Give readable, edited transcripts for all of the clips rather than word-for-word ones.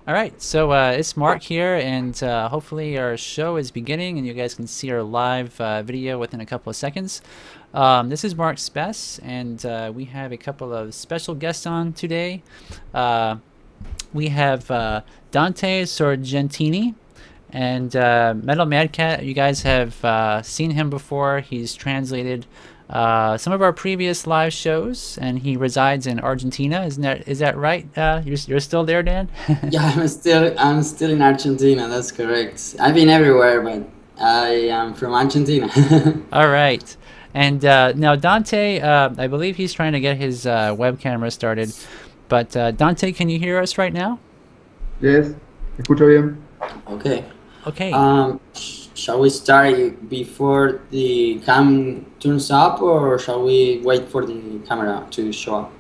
All right, so it's Mark here, and hopefully our show is beginning, and you guys can see our live video within a couple of seconds. This is Mark Spess, and we have a couple of special guests on today. We have Dante Sorgentini and Metalmadcat. You guys have seen him before. He's translated some of our previous live shows, and he resides in Argentina. Is that right? You're still there, Dan? Yeah, I'm still in Argentina. That's correct. I've been everywhere, but I am from Argentina. All right. And now Dante, I believe he's trying to get his web camera started. But Dante, can you hear us right now? Yes, escucho bien. Okay. Okay. Shall we start before the cam turns up, or shall we wait for the camera to show up?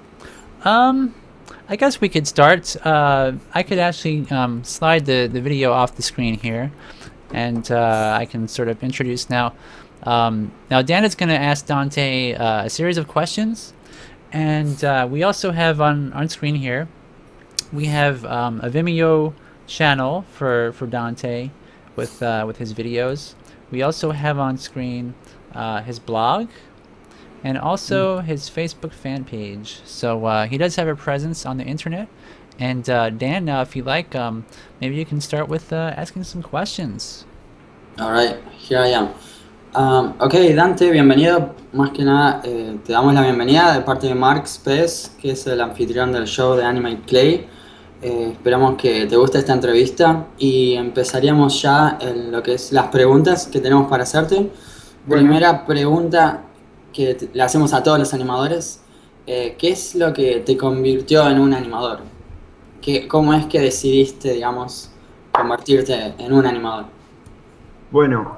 I guess we could start. I could actually slide the video off the screen here, and I can sort of introduce now. Now Dan is going to ask Dante a series of questions, and we also have on screen here, we have a Vimeo channel for Dante with his videos. We also have on screen his blog and also his Facebook fan page. So he does have a presence on the internet. And Dan, now if you like, maybe you can start with asking some questions. All right, here I am. Ok, Dante, bienvenido. Más que nada, te damos la bienvenida de parte de Mark Spes, que es el anfitrión del show de Anime Clay. Esperamos que te guste esta entrevista y empezaríamos ya en lo que es las preguntas que tenemos para hacerte. Bueno. Primera pregunta que le hacemos a todos los animadores. ¿Qué es lo que te convirtió en un animador? ¿Cómo es que decidiste, digamos, convertirte en un animador? Bueno,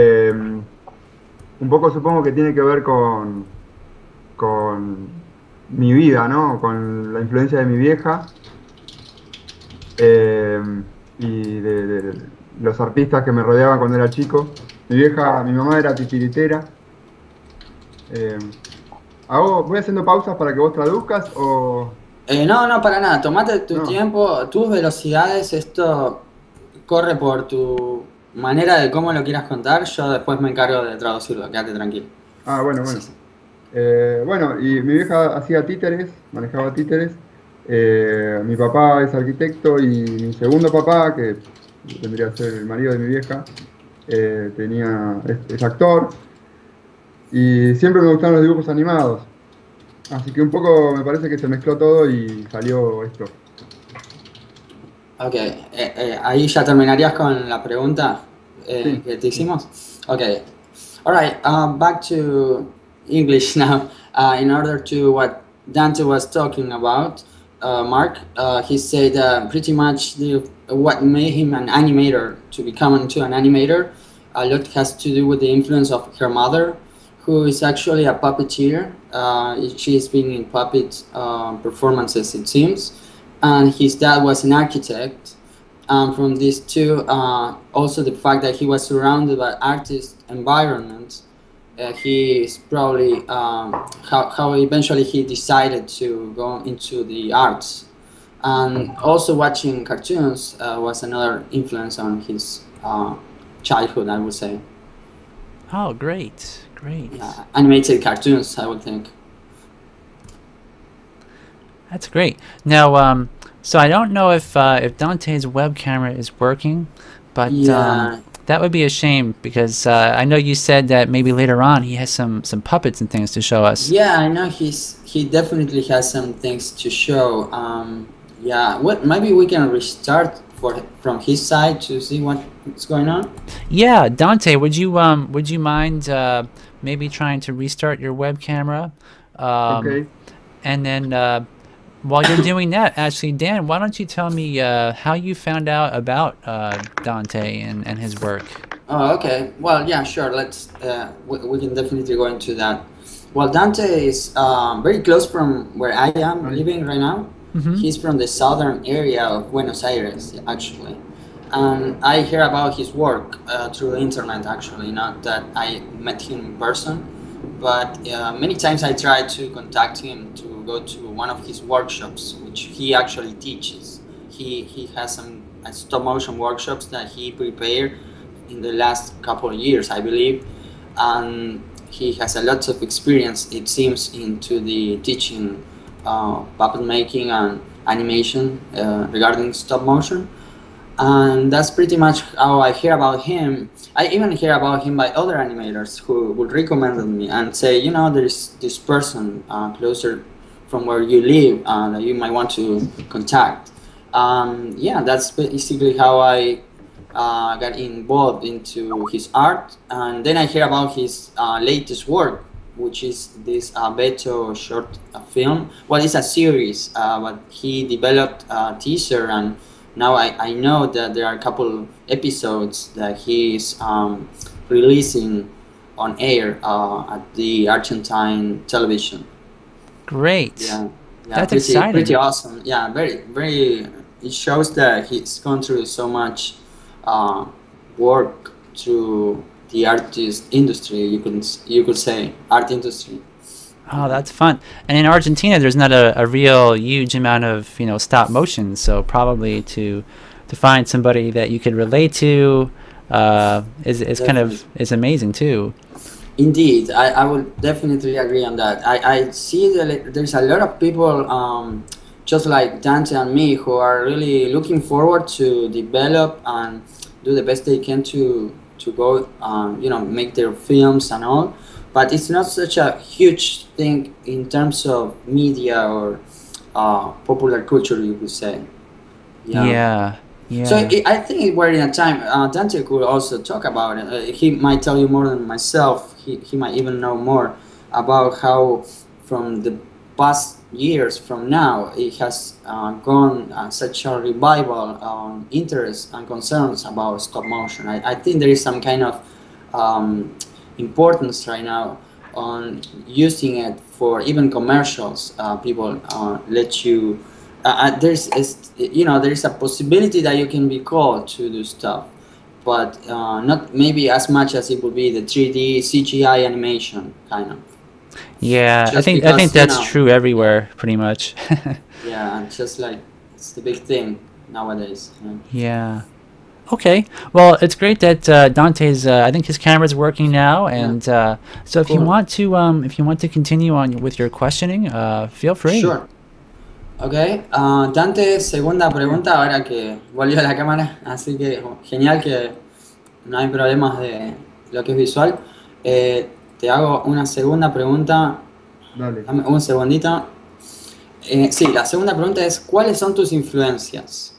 un poco supongo que tiene que ver con mi vida, ¿no? Con la influencia de mi vieja y de los artistas que me rodeaban cuando era chico. Mi mamá era titiritera. ¿Voy haciendo pausas para que vos traduzcas o...? No, para nada. Tomate tu tiempo, tus velocidades. Esto corre por tu manera de cómo lo quieras contar. Yo después me encargo de traducirlo. Quédate tranquilo. Ah, bueno. Sí. Bueno, y mi vieja hacía títeres, manejaba títeres. Mi papá es arquitecto y mi segundo papá, que tendría que ser el marido de mi vieja, es actor. Y siempre me gustaron los dibujos animados. Así que un poco me parece que se mezcló todo y salió esto. Ok, ahí ya terminarías con la pregunta Sí. que te hicimos. Ok, alright, back to English now. In order to what Dante was talking about, Mark, he said pretty much what made him an animator, to become into an animator. A lot has to do with the influence of her mother, who is actually a puppeteer. She's been in puppet performances, it seems. And his dad was an architect. From these two, also the fact that he was surrounded by artist environments, he is probably how eventually he decided to go into the arts. And also watching cartoons was another influence on his childhood, I would say. Oh, great. Animated cartoons, I would think. That's great. Now, so I don't know if Dante's web camera is working, but Yeah. that would be a shame because I know you said that maybe later on he has some puppets and things to show us. Yeah, I know he definitely has some things to show. Yeah, maybe we can restart from his side to see what's going on. Yeah, Dante, would you mind maybe trying to restart your web camera? Okay. And then while you're doing that, actually, Dan, why don't you tell me how you found out about Dante and his work? Oh, okay. Well, yeah, sure. Let's we can definitely go into that. Well, Dante is very close from where I am living right now. Mm-hmm. He's from the southern area of Buenos Aires, actually. And I hear about his work through the internet, actually, not that I met him in person. But many times I tried to contact him to go to one of his workshops, which he actually teaches. he has some stop motion workshops that he prepared in the last couple of years, I believe, and he has a lot of experience, it seems, into the teaching puppet making and animation regarding stop motion. And that's pretty much how I hear about him. I even hear about him by other animators who would recommend me and say, you know, there's this person closer from where you live that you might want to contact. Yeah, that's basically how I got involved into his art. And then I hear about his latest work, which is this Beto short film. Well, it's a series, but he developed a teaser, and now I know that there are a couple episodes that he is releasing on air at the Argentine television. Great. Yeah, That's pretty, exciting. pretty awesome. Yeah, very. It shows that he's gone through so much work through the artist industry. You could say art industry. Oh, that's fun. And in Argentina, there's not a real huge amount of, you know, stop motion. So probably to find somebody that you could relate to is kind of is amazing too. Indeed, I would definitely agree on that. I see that there's a lot of people just like Dante and me who are really looking forward to develop and do the best they can to go you know, make their films and all. But it's not such a huge thing in terms of media or popular culture, you could say. Yeah. So I think we're in a time, Dante could also talk about it. He might tell you more than myself. He might even know more about how from the past years from now it has gone such a revival on interest and concerns about stop motion. I think there is some kind of importance right now on using it for even commercials. People let you there's you know, there's a possibility that you can be called to do stuff, but not maybe as much as it would be the 3D CGI animation kind of. Yeah, Just I because, think that's you know, true everywhere pretty much. yeah, just like it's the big thing nowadays. Yeah. Okay. Well, it's great that Dante's. I think his camera's working now, and so if you want to continue on with your questioning, feel free. Sure. Ok, Dante, segunda pregunta, ahora que volvió a la cámara, así que genial que no hay problemas de lo que es visual. Te hago una segunda pregunta. Dale. Dame un segundito. Sí, la segunda pregunta es, ¿cuáles son tus influencias?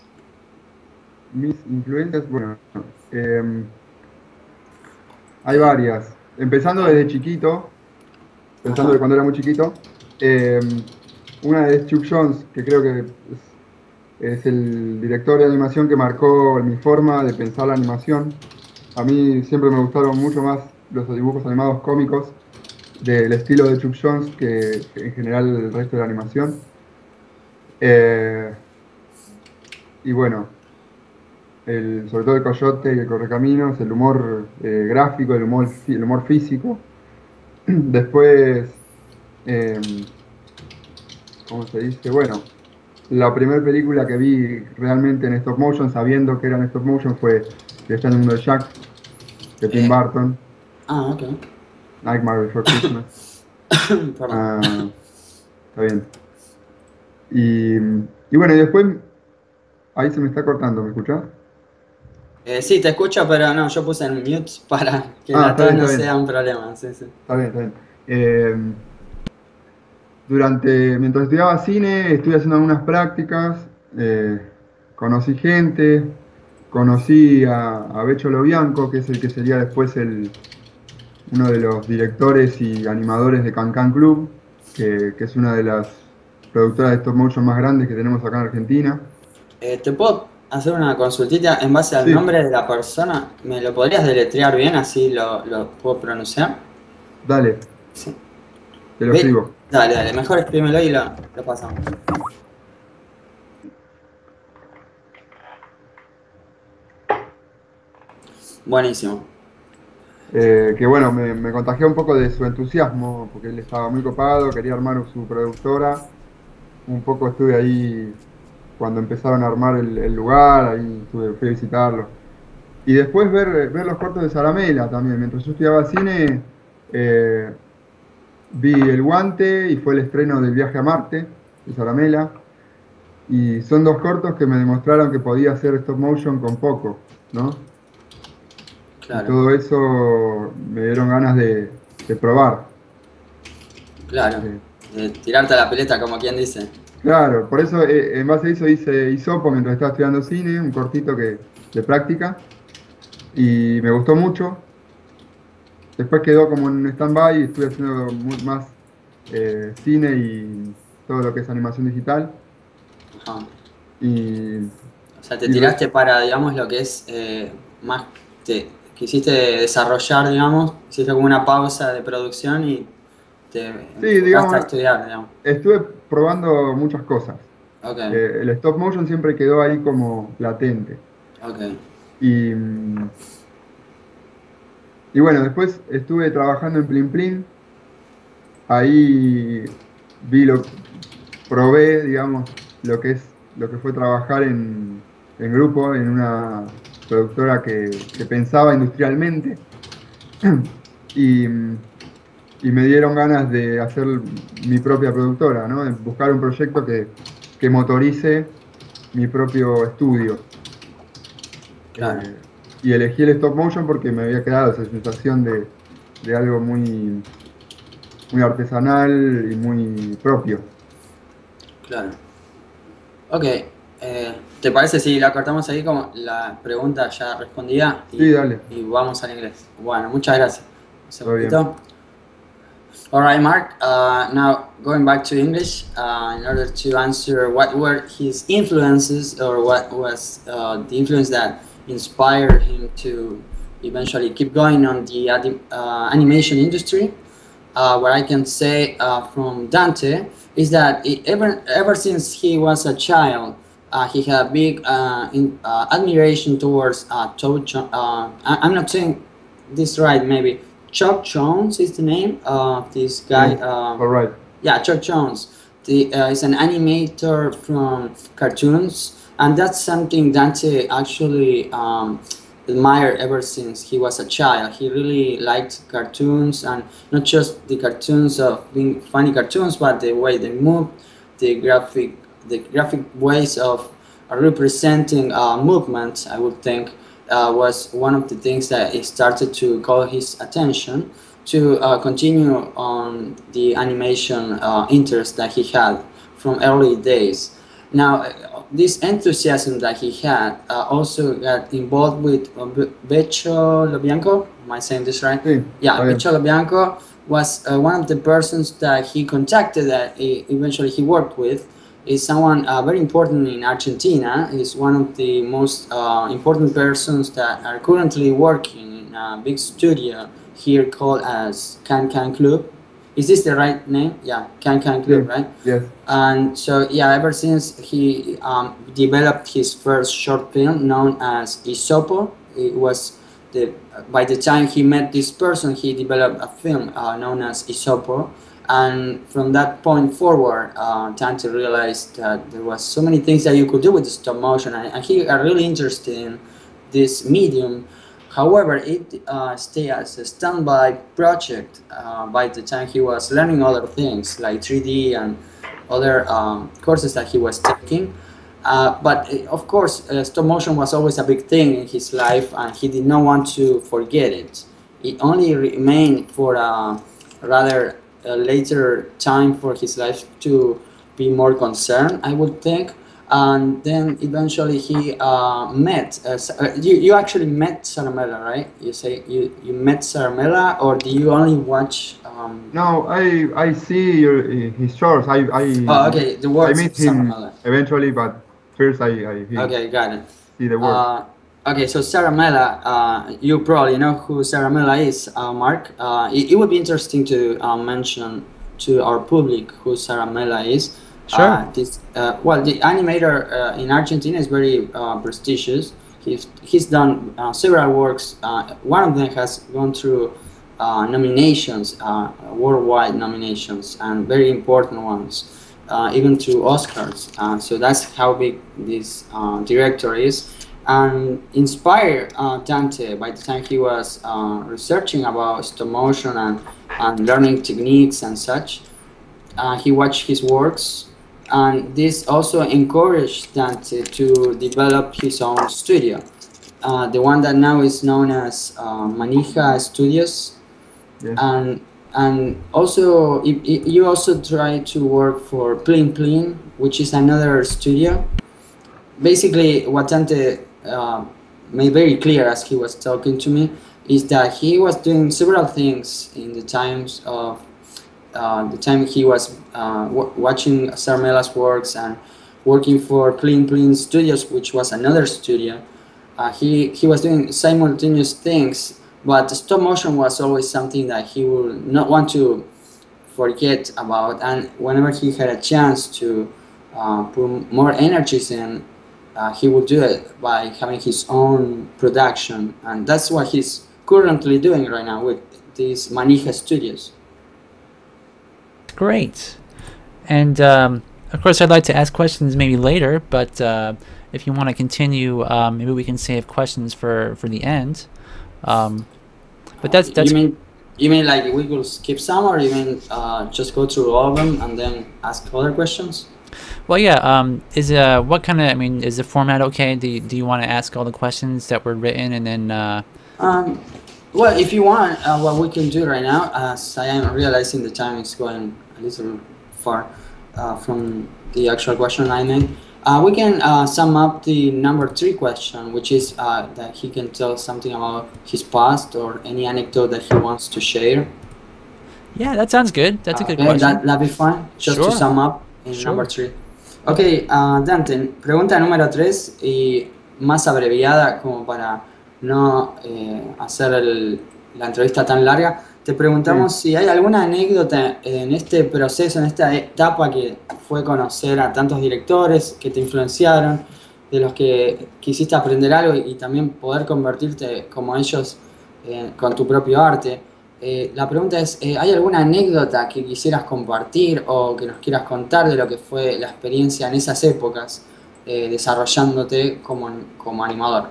Mis influencias, bueno, hay varias. Empezando desde chiquito, pensando de cuando era muy chiquito, una es Chuck Jones, que creo que es el director de animación que marcó mi forma de pensar la animación. A mí siempre me gustaron mucho más los dibujos animados cómicos del estilo de Chuck Jones que en general el resto de la animación. Y bueno, sobre todo el Coyote y el Correcaminos, el humor gráfico, el humor físico. Después, ¿cómo se dice? Bueno, la primera película que vi realmente en stop motion, sabiendo que era en stop motion, fue El extraño mundo de Jack, de Tim Burton. Ah, ok. Nightmare Before Christmas. Está bien. Y bueno, y después, ahí se me está cortando, ¿me escuchás? Sí, te escucho, pero no, yo puse en mute para que la tos no sea un problema. Sí, sí. Está bien. Mientras estudiaba cine, estuve haciendo algunas prácticas, conocí gente, conocí a Beto Lobianco, que es el que sería después uno de los directores y animadores de Can Can Club, que es una de las productoras de stop motion más grandes que tenemos acá en Argentina. ¿Te puedo hacer una consultita en base al nombre de la persona? ¿Me lo podrías deletrear bien, así lo puedo pronunciar? Dale. Sí. Te lo escribo. Dale, mejor escríbemelo y lo pasamos. Buenísimo. Que bueno, me contagió un poco de su entusiasmo, porque él estaba muy copado, quería armar su productora. Un poco estuve ahí cuando empezaron a armar el lugar, ahí fui a visitarlo. Y después ver los cortos de Zaramela también. Mientras yo estudiaba cine, vi El Guante y fue el estreno del Viaje a Marte de Zaramela. Y son dos cortos que me demostraron que podía hacer stop motion con poco, ¿no? Y Claro, todo eso me dieron ganas de probar. claro. Eh, Tirarte a la pileta, como quien dice. claro, por eso en base a eso hice Hisopo mientras estaba estudiando cine, un cortito de práctica, y me gustó mucho. Después quedó como en stand-by y estuve haciendo más cine y todo lo que es animación digital. Ajá. Y, O sea, te y lo- tiraste para, digamos, lo que es más, quisiste desarrollar, digamos, hiciste como una pausa de producción y te sí, enfocaste a digamos, estudiar, digamos. estuve probando muchas cosas. Ok, El stop motion siempre quedó ahí como latente. ok, Y, mm, y bueno, después estuve trabajando en Plin Plin. Ahí probé, digamos, lo que fue trabajar en grupo, en una productora que pensaba industrialmente. Y, y me dieron ganas de hacer mi propia productora, ¿no? De buscar un proyecto que motorice mi propio estudio. claro, Y elegí el stop motion porque me había quedado esa sensación de algo muy artesanal y muy propio. claro. Ok, ¿te parece si la cortamos ahí como la pregunta ya respondida Sí, dale, y vamos al inglés? Bueno, muchas gracias. Un todo bien. segundito. All right, Mark. Now going back to English, in order to answer what were his influences or what was the influence that inspired him to eventually keep going on the animation industry, what I can say from Dante is that ever since he was a child, he had a big admiration towards I'm not saying this right, maybe Chuck Jones is the name of this guy. Yes, all right. Yeah, Chuck Jones. Is an animator from cartoons, and that's something Dante actually admired ever since he was a child. He really liked cartoons, and not just the cartoons of being funny cartoons, but the way they move, the graphic ways of representing movement. I would think was one of the things that he started to call his attention to continue on the animation interest that he had from early days. Now, this enthusiasm that he had also got involved with Beto Lobianco. Am I saying this right? Sí, Yeah, está bien. Beto Lobianco was one of the persons that he contacted that eventually he worked with. Is someone very important in Argentina. Is one of the most important persons that are currently working in a big studio here called as Can Can Club. Is this the right name? Yeah, Can Can Club, Sí, right? yes. And so, yeah, ever since he developed his first short film known as Isopo, it was by the time he met this person, he developed a film known as Isopo. And from that point forward, Dante realized that there was so many things that you could do with the stop motion, and he got really interested in this medium. However, it stayed as a standby project by the time he was learning other things like 3D and other courses that he was taking. But of course, stop motion was always a big thing in his life, and he did not want to forget it. It only remained for a rather later time for his life to be more concerned, I would think. And then eventually he met. You actually met Saramella, right? You say you met Saramella, or do you only watch? No, I see his shorts. Oh, okay. The I works of meet him Saramella. eventually, but first I Okay, got it. see the work. Okay, so Saramella, you probably know who Saramella is, Mark. It would be interesting to mention to our public who Saramella is. Sure. Well, the animator in Argentina is very prestigious. He's done several works. One of them has gone through nominations, worldwide nominations, and very important ones. even to Oscars. So that's how big this director is, and inspired Dante by the time he was researching about stop motion and learning techniques and such. He watched his works, and this also encouraged Dante to develop his own studio. The one that now is known as Manija Studios. Yes. And also you also try to work for Plin Plin, which is another studio. Basically, what Dante made very clear as he was talking to me is that he was doing several things in the times of the time he was watching Sarmela's works and working for Plin Plin Studios, which was another studio. He was doing simultaneous things, but stop motion was always something that he would not want to forget about, and whenever he had a chance to put more energies in, he would do it by having his own production, and that's what he's currently doing right now with these Manija Studios. Great. And of course, I'd like to ask questions maybe later, but if you want to continue, maybe we can save questions for the end. But that's you mean like we could skip some, or you mean just go through all of them and then ask other questions? Well, yeah. Is what kind of? I mean, is the format okay? Do you want to ask all the questions that were written and then? Well, if you want, what we can do right now, as I am realizing the time is going a little far from the actual question I made, we can sum up the number 3 question, which is that he can tell something about his past or any anecdote that he wants to share. Yeah, that sounds good. That's a good question. That'd be fine, just Sure. to sum up in Sure. number 3. Ok, Dante, pregunta número 3 y más abreviada como para no hacer la entrevista tan larga. Te preguntamos si hay alguna anécdota en este proceso, en esta etapa que fue conocer a tantos directores que te influenciaron, de los que quisiste aprender algo y también poder convertirte como ellos con tu propio arte. La pregunta es, ¿hay alguna anécdota que quisieras compartir o que nos quieras contar de lo que fue la experiencia en esas épocas desarrollándote como animador?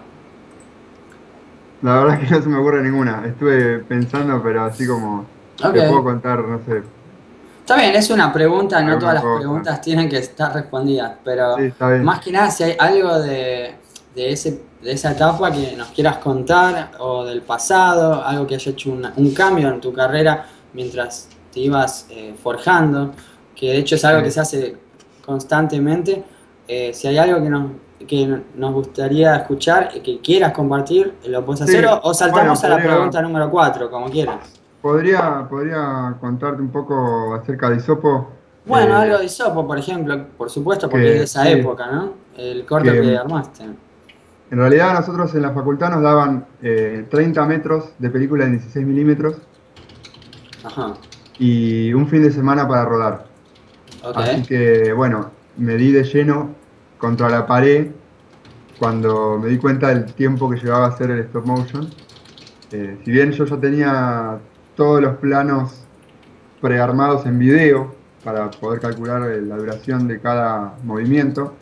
La verdad es que no se me ocurre ninguna. Estuve pensando, pero así como te puedo contar, no sé. Está bien, es una pregunta, no Alguna todas las cosa. preguntas tienen que estar respondidas, pero Sí, está bien. más que nada si hay algo de esa etapa que nos quieras contar, o del pasado, algo que haya hecho un cambio en tu carrera mientras te ibas forjando, que de hecho es algo que se hace constantemente. Si hay algo que nos gustaría escuchar y que quieras compartir, lo puedes hacer, o saltamos a la pregunta número 4, como quieras. ¿Podría contarte un poco acerca de Isopo? Bueno, algo de Isopo, por ejemplo, por supuesto, porque es de esa época, ¿no? El corto que armaste. En realidad nosotros en la facultad nos daban 30 metros de película en 16 milímetros. Ajá. Y un fin de semana para rodar. Así que, bueno, me di de lleno contra la pared cuando me di cuenta del tiempo que llevaba a hacer el stop motion. Si bien yo ya tenía todos los planos prearmados en video para poder calcular la duración de cada movimiento,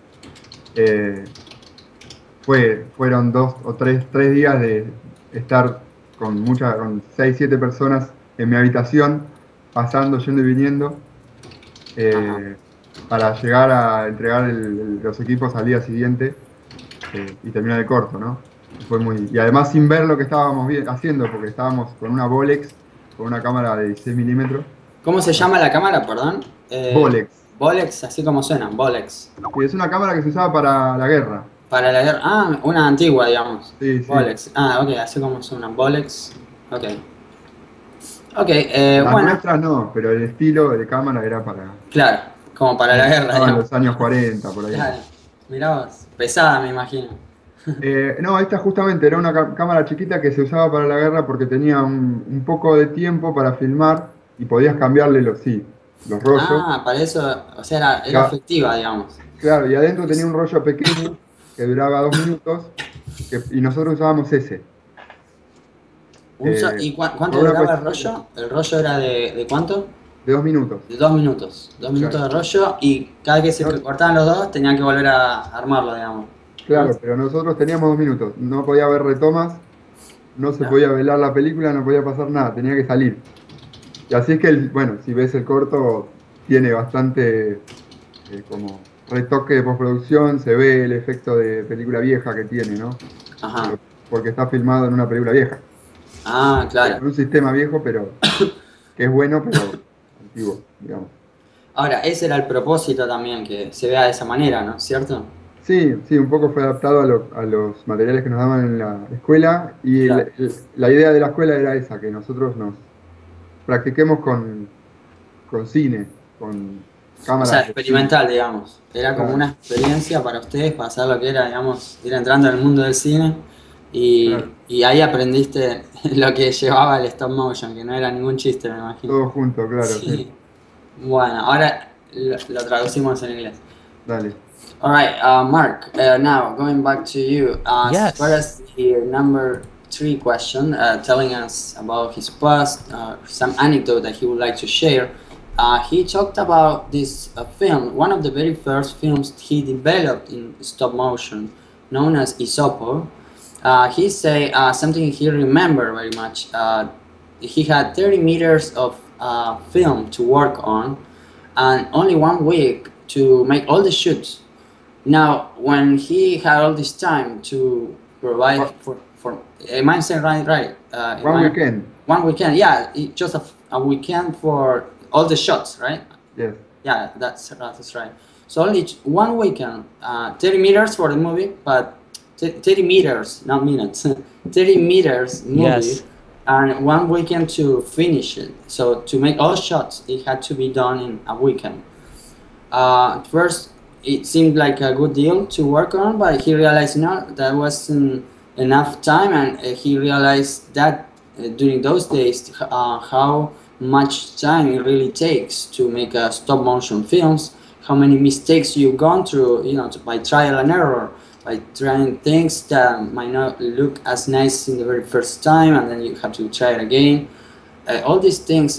fueron 2 o 3 días de estar con 6, 7 personas en mi habitación, pasando, yendo y viniendo, para llegar a entregar los equipos al día siguiente y terminar el corto, ¿no? Y además sin ver lo que estábamos haciendo, porque estábamos con una Bolex, con una cámara de 16 milímetros. ¿Cómo se llama la cámara, perdón? Bolex. Bolex, así como suena, Bolex. Y es una cámara que se usaba para la guerra. Para la guerra, una antigua, digamos. Sí. Bolex, ok, así como suena, Bolex, ok. Las bueno. nuestras no, pero el estilo de cámara era para... Claro, como para la guerra. En los años 40, por ahí. Claro, mirá vos, pesada me imagino. No, esta justamente era una cámara chiquita que se usaba para la guerra porque tenía un poco de tiempo para filmar y podías cambiarle los rollos. Para eso, o sea, era efectiva, digamos. Claro, y adentro tenía un rollo pequeño que duraba 2 minutos y nosotros usábamos ese. ¿Y cuánto duraba el rollo? ¿El rollo era de cuánto? de 2 minutos. De 2 minutos. 2 minutos de rollo y cada vez que se cortaban los dos tenían que volver a armarlo, digamos. Claro, pero nosotros teníamos 2 minutos. No podía haber retomas, no se Claro. podía velar la película, no podía pasar nada, tenía que salir. Y así es que, bueno, si ves el corto, tiene bastante como retoque de postproducción, se ve el efecto de película vieja que tiene, ¿no? Ajá. Porque está filmado en una película vieja. Ah, claro. En un sistema viejo, pero que es bueno, pero antiguo, digamos. Ahora, ese era el propósito también, que se vea de esa manera, ¿no? ¿Cierto? Sí, sí, un poco fue adaptado a los materiales que nos daban en la escuela y Claro. la idea de la escuela era esa, que nosotros nos practiquemos con cine, con O cámaras sea, de cine. experimental, digamos. Era como Claro. una experiencia para ustedes, para saber lo que era, digamos, ir entrando en el mundo del cine. Claro. Y ahí aprendiste lo que llevaba el stop motion, que no era ningún chiste, me imagino. Todo junto, claro, sí. Sí. Bueno, ahora lo traducimos en inglés. Dale. All right, Mark. Now going back to you. Yes. As far as the number 3 question, telling us about his past, some anecdote that he would like to share. He talked about this film, one of the very first films he developed in stop motion, known as Isopo. He say something he remembered very much. He had 30 meters of film to work on, and only 1 week to make all the shoots. Now, when he had all this time to provide for am I saying right? One weekend. 1 weekend, yeah, just a weekend for all the shots, right? Yes. Yeah, that's right. So only 1 weekend, 30 meters for the movie, but 30 meters, not minutes, 30 meters movie, Yes. and 1 weekend to finish it. So to make all shots, it had to be done in a weekend. At first, it seemed like a good deal to work on, but he realized no, that wasn't enough time, and he realized that during those days how much time it really takes to make stop motion films, how many mistakes you've gone through, you know, by trial and error, by trying things that might not look as nice in the very first time, and then you have to try it again. All these things,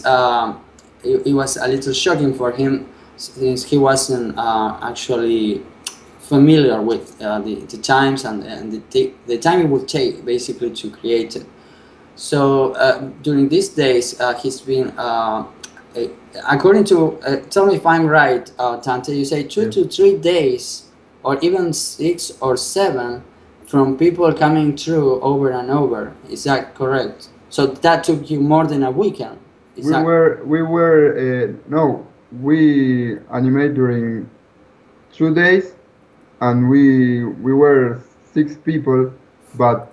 it was a little shocking for him, since he wasn't actually familiar with the times and the time it would take basically to create it. So during these days, he's been, according to, tell me if I'm right, Dante, you say 2 to 3 days, or even 6 or 7, from people coming through over and over. Is that correct? So that took you more than a weekend. We animate during 2 days, and we were 6 people, but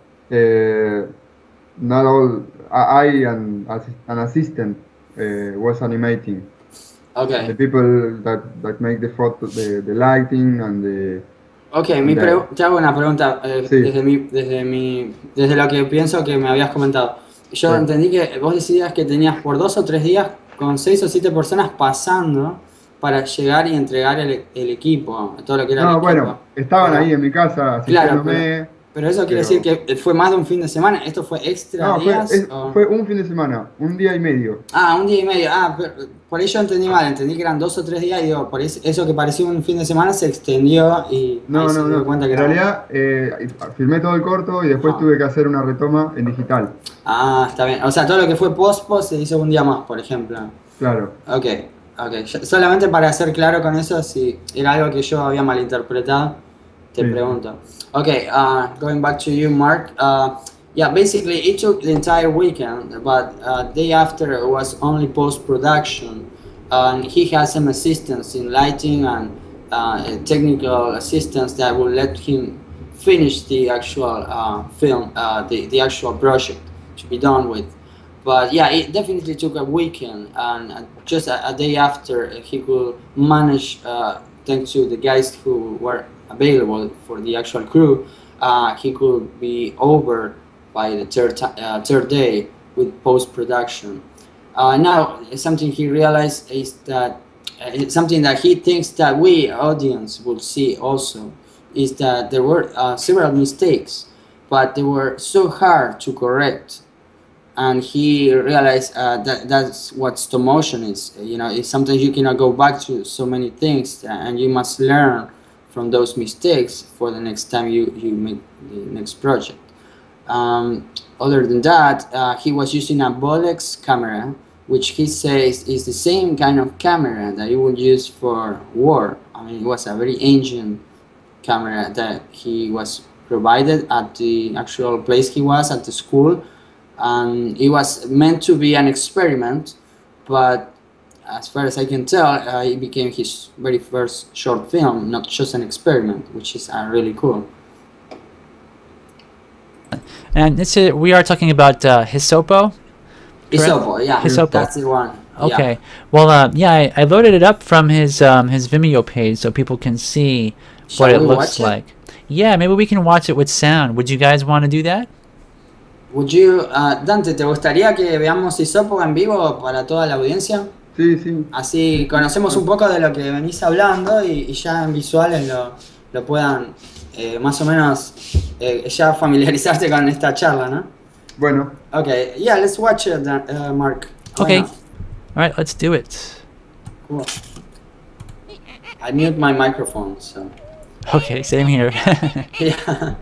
not all. I and an assistant was animating. Okay. The people that make the photo, the lighting and the. Okay, te hago una pregunta Sí. desde lo que pienso que me habías comentado. Yo Sí. entendí que vos decías que tenías por 2 o 3 días con 6 o 7 personas pasando para llegar y entregar el equipo, todo lo que era el No, equipo. bueno, estaban ahí en mi casa Claro, asistiéndome. pero eso quiere decir que fue más de un fin de semana. ¿Esto fue extra No, días? fue un fin de semana, 1 día y medio. Ah, 1 día y medio. Ah, por ahí yo entendí mal, entendí que eran 2 o 3 días y digo, por eso que parecía un fin de semana se extendió y No, ahí se dio no. cuenta que En era- realidad filmé todo el corto y después tuve que hacer una retoma en digital. Ah, está bien. O sea, todo lo que fue post se hizo un día más, por ejemplo. Claro. Ok. Solamente para ser claro con eso, si era algo que yo había malinterpretado, te Sí. pregunto. Okay, going back to you, Mark. Yeah, basically it took the entire weekend, but day after it was only post-production. And he has some assistance in lighting and technical assistance that will let him finish the actual film, the actual project to be done with. But yeah, it definitely took a weekend, and just a day after he could manage, thanks to the guys who were available for the actual crew, he could be over by the third day with post-production. Now, something he realized is that it's something that he thinks that we, audience, will see also, is that there were several mistakes, but they were so hard to correct. and he realized that that's what stop motion is. You know, it's sometimes you cannot go back to so many things, and you must learn from those mistakes for the next time you make the next project. Other than that, he was using a Bolex camera, which he says is the same kind of camera that you would use for war. I mean, it was a very ancient camera that he was provided at the actual place he was at the school, and it was meant to be an experiment, but as far as I can tell, it became his very first short film, not just an experiment, which is really cool. And we are talking about Hisopo? Hisopo, yeah. Hisopo. That's the one. Okay. Yeah. Well, yeah, I loaded it up from his Vimeo page so people can see what it looks like. Yeah, maybe we can watch it with sound. Would you guys want to do that? Would you, Dante, ¿te gustaría que veamos Hisopo en vivo para toda la audiencia? Sí, sí. Así conocemos un poco de lo que venís hablando y ya en visuales lo puedan más o menos ya familiarizarse con esta charla, ¿no? Bueno. Okay, yeah, let's watch it, Mark. Okay. All right, let's do it. Cool. I mute my microphone, so. Okay, same here. Yeah.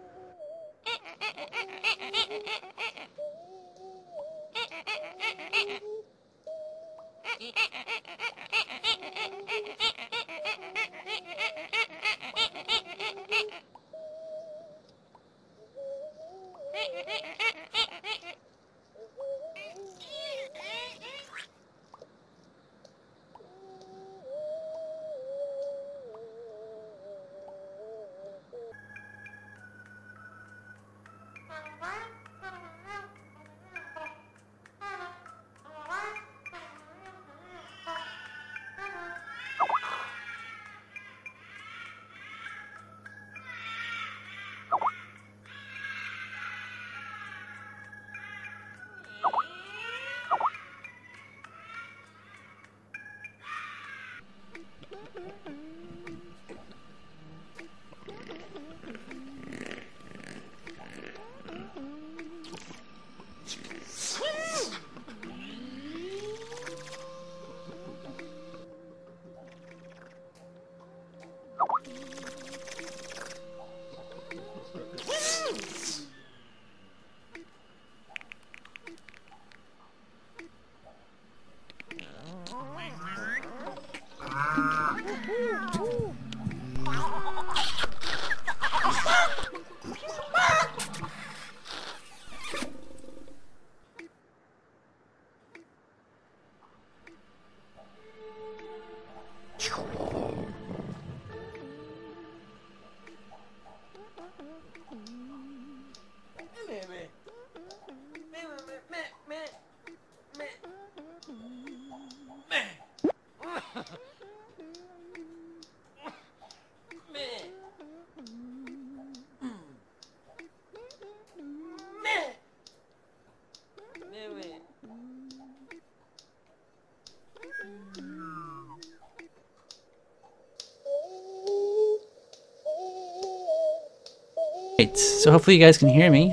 So hopefully you guys can hear me.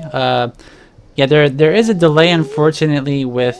Yeah, there is a delay, unfortunately, with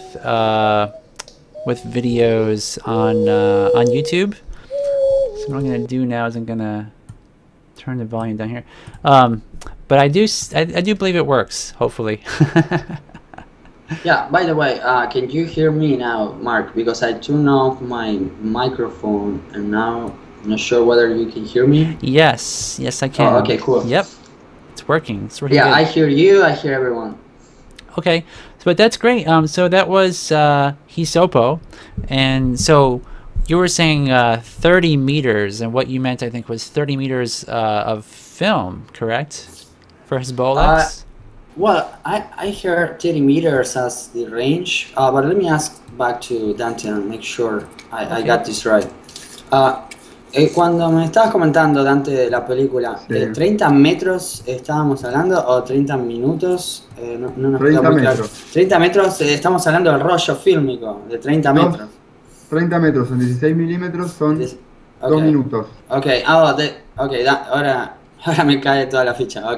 videos on YouTube. So what I'm gonna do now is I'm gonna turn the volume down here. But I do believe it works. Hopefully. Yeah. By the way, can you hear me now, Mark? Because I turned off my microphone, and now I'm not sure whether you can hear me. Yes, I can. Oh, okay, cool. Yep, it's working. It's working. Yeah, good. I hear you. I hear everyone. Okay, but that's great. So that was Hisopo, and so you were saying 30 meters, and what you meant, I think, was 30 meters of film, correct? For his Bolex? Well, I heard 30 meters as the range, but let me ask back to Dante and make sure I got this right. Cuando me estabas comentando, Dante, de la película, Sí. 30 metros estábamos hablando o 30 minutos, no nos 30 queda muy claro. metros. 30 metros, estamos hablando del rollo fílmico, de 30 Dos- metros. 30 metros en 16 milímetros son Des- 2 ok. minutos. Ok, ahora me cae toda la ficha. Ok.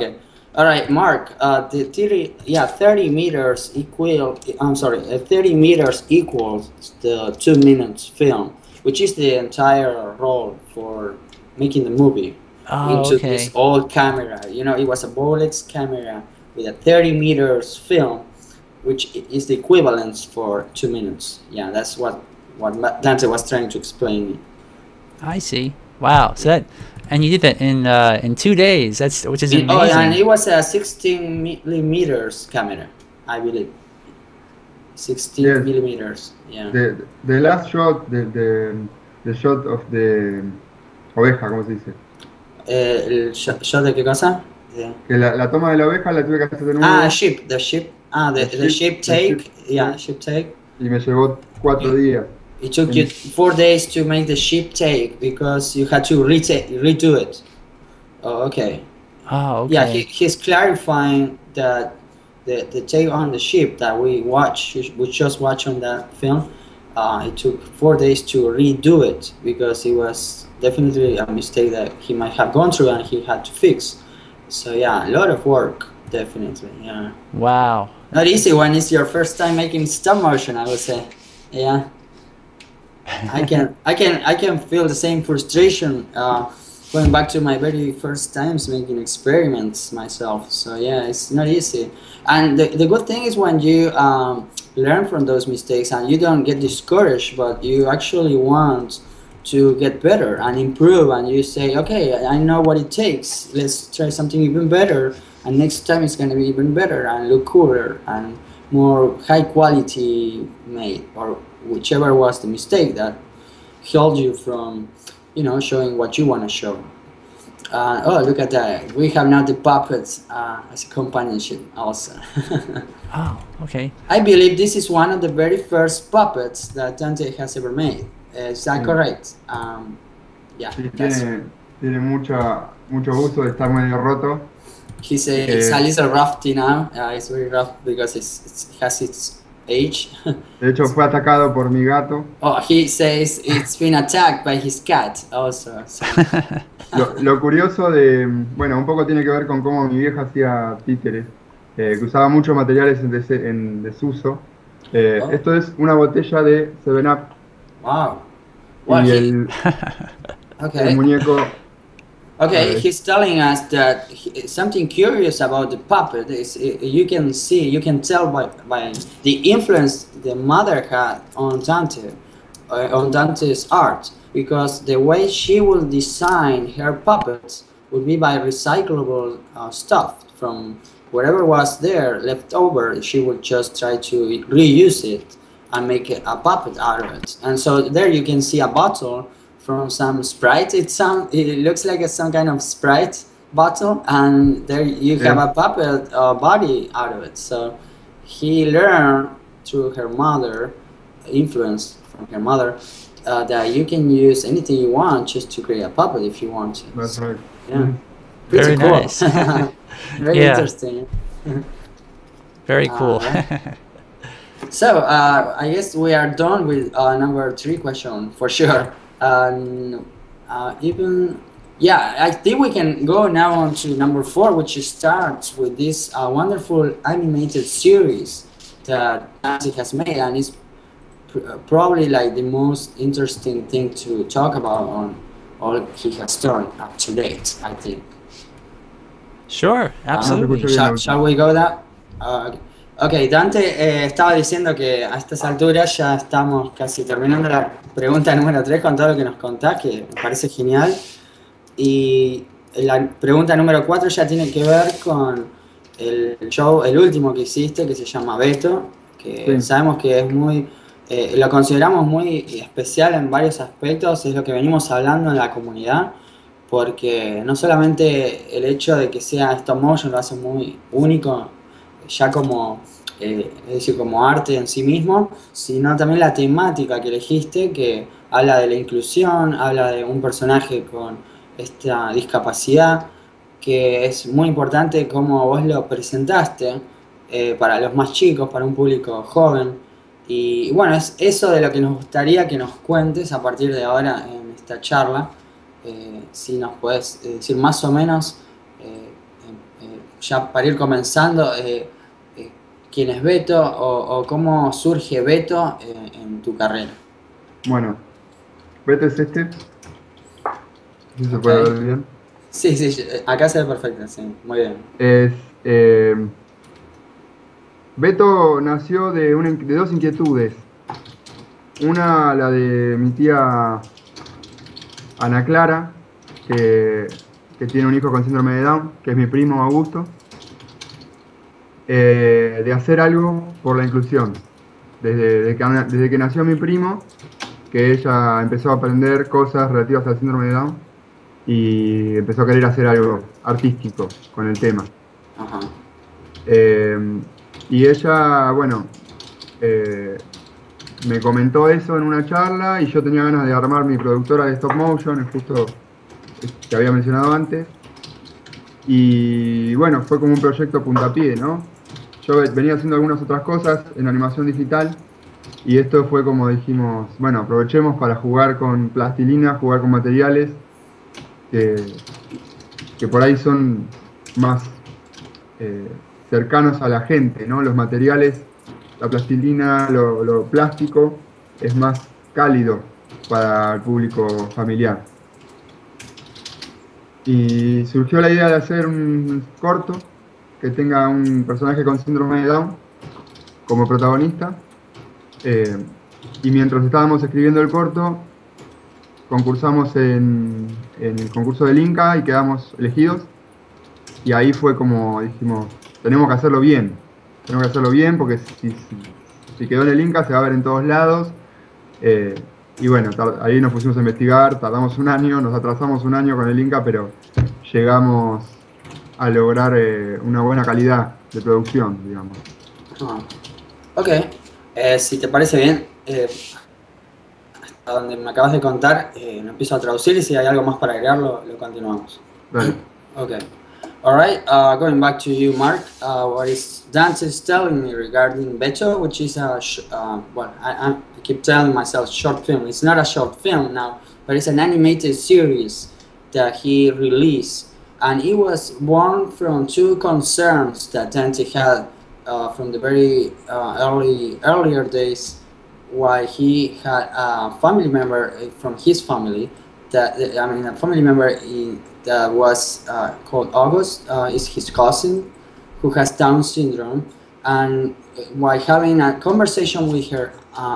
All right, Mark. The 30 meters equal. I'm sorry, 30 meters equals the 2 minutes film, which is the entire roll for making the movie Oh, into this okay. old camera. You know, it was a Bolex camera with a 30 meters film, which is the equivalence for 2 minutes. Yeah, that's what Dante was trying to explain. I see. Wow. So that, and you did that in 2 days. That's which is Oh, and amazing. it was a 16 millimeters camera, I believe. 16 Yes, millimeters. Yeah. the last shot, the shot of the oveja, ¿cómo se dice? El shot de qué cosa? Yeah. Que la toma de la oveja la tuve que hacer de Ah, nuevo, ship, the ship. Ah, the the ship ship take. Yeah, take, ship take. y me llevó 4 días. It took you En- 4 days to make the ship take because you had to redo it. Oh, okay. Oh, Yeah, okay. he's clarifying that the take on the ship that we just watched on that film, it took 4 days to redo it because it was definitely a mistake that he might have gone through and he had to fix. So yeah, a lot of work, definitely. Yeah, Wow. not easy when it's your first time making stop motion, I would say. Yeah, I can feel the same frustration going back to my very first times making experiments myself. So yeah, it's not easy. And the good thing is when you learn from those mistakes and you don't get discouraged, but you actually want to get better and improve, and you say, okay, I know what it takes. Let's try something even better, and next time it's going to be even better and look cooler and more high quality made, or whichever was the mistake that held you from, showing what you want to show. Oh, look at that. We have now the puppets as a companionship also. Oh, okay. I believe this is one of the very first puppets that Dante has ever made. Is that Sí, correct? Yeah, sí, that's. tiene mucho uso de estar medio roto. It's a Eh, little rusty now. It's very rough because it has its age. de hecho, fue atacado por mi gato. Oh, he says it's been attacked by his cat also. So. Lo curioso bueno, un poco tiene que ver con cómo mi vieja hacía títeres, que usaba muchos materiales en desuso. Oh, Esto es una botella de 7-Up wow. Well, y he el okay. muñeco, a Okay, ver, he's telling us that something curious about the puppet is you can tell by the influence the mother had on Dante, on Dante's art, because the way she will design her puppets would be by recyclable stuff from whatever was there left over. She would just try to reuse it and make a puppet out of it. And so there you can see a bottle from some Sprite. It looks like some kind of Sprite bottle, and there you have es, a puppet body out of it. So he learned through her mother, influence from her mother, that you can use anything you want just to create a puppet if you want to. that's So right. yeah, pretty Very cool. nice. Very Yeah, interesting. very cool. Yeah. So I guess we are done with number 3 question for sure. Even yeah, I think we can go now on to number 4, which starts with this wonderful animated series that Nancy has made, and it's probably like the most interesting thing to talk about on all he has done up to date, I think. Sure, No te absolutely. escucho bien la Shall última. we go that? Ok, Dante estaba diciendo que a estas alturas ya estamos casi terminando la pregunta número 3 con todo lo que nos contás, que me parece genial. Y la pregunta número 4 ya tiene que ver con el show, el último que hiciste, que se llama Beto, que Sí, sabemos que es muy, lo consideramos muy especial en varios aspectos, es lo que venimos hablando en la comunidad, porque no solamente el hecho de que sea stop motion lo hace muy único, ya como, es decir, como arte en sí mismo, sino también la temática que elegiste, que habla de la inclusión, habla de un personaje con esta discapacidad, que es muy importante cómo vos lo presentaste para los más chicos, para un público joven. Y bueno, es eso de lo que nos gustaría que nos cuentes a partir de ahora en esta charla. Si nos puedes decir más o menos ya para ir comenzando, ¿quién es Beto o cómo surge Beto en tu carrera? Bueno, Beto es este. Si se Ok. puede ver bien. Sí, sí, acá se ve perfecto, sí, muy bien. Es, Beto nació de dos inquietudes. Una, la de mi tía Ana Clara, que tiene un hijo con síndrome de Down, que es mi primo Augusto, de hacer algo por la inclusión. Desde que nació mi primo, que ella empezó a aprender cosas relativas al síndrome de Down y empezó a querer hacer algo artístico con el tema. Ajá. Y ella, bueno, me comentó eso en una charla y yo tenía ganas de armar mi productora de stop motion, justo que había mencionado antes. Y bueno, fue como un proyecto puntapié, ¿no? Yo venía haciendo algunas otras cosas en animación digital y esto fue como dijimos, bueno, aprovechemos para jugar con plastilina, jugar con materiales que por ahí son más cercanos a la gente, ¿no? Los materiales, la plastilina, lo plástico es más cálido para el público familiar. Y surgió la idea de hacer un corto que tenga un personaje con síndrome de Down como protagonista. Y mientras estábamos escribiendo el corto, concursamos en el concurso del Inca y quedamos elegidos. Y ahí fue como dijimos, tenemos que hacerlo bien. Tenemos que hacerlo bien porque si quedó en el Inca se va a ver en todos lados. Y bueno, ahí nos pusimos a investigar, tardamos un año, nos atrasamos un año con el Inca, pero llegamos a lograr una buena calidad de producción, digamos. Ok, si te parece bien, hasta donde me acabas de contar, lo empiezo a traducir y si hay algo más para agregarlo, lo continuamos. Dale. Okay. All right. Going back to you, Mark. What is Dante is telling me regarding Beto, which is a well, I keep telling myself short film. It's not a short film now, but it's an animated series that he released, and it was born from two concerns that Dante had from the very earlier days, why he had a family member from his family a family member that was called August, is his cousin who has Down syndrome, and while having a conversation with her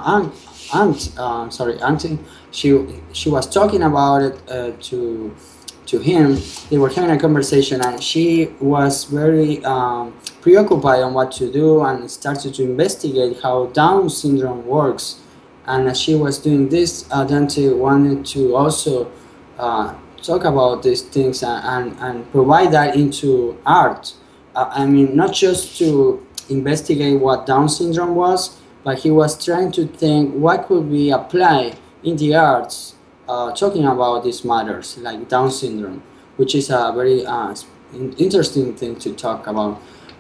auntie, she was talking about it to him. They were having a conversation, and she was very preoccupied on what to do and started to investigate how Down syndrome works. And as she was doing this, Dante wanted to also talk about these things and provide that into art. I mean, not just to investigate what Down syndrome was, but he was trying to think what could be applied in the arts, talking about these matters like Down syndrome, which is a very interesting thing to talk about.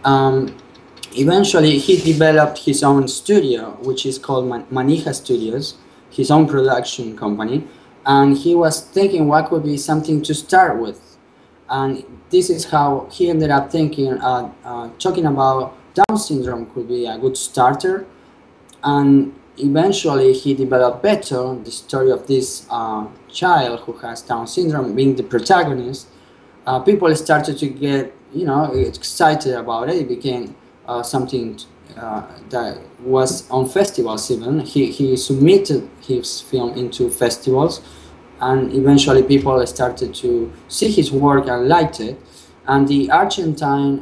Eventually, he developed his own studio, which is called Manija Studios, his own production company, and he was thinking what could be something to start with. And this is how he ended up thinking, talking about Down syndrome could be a good starter. And eventually, he developed Beto, the story of this child who has Down syndrome, being the protagonist. People started to get, excited about it. It became something that was on festivals even. He submitted his film into festivals, and eventually people started to see his work and liked it. And the Argentine,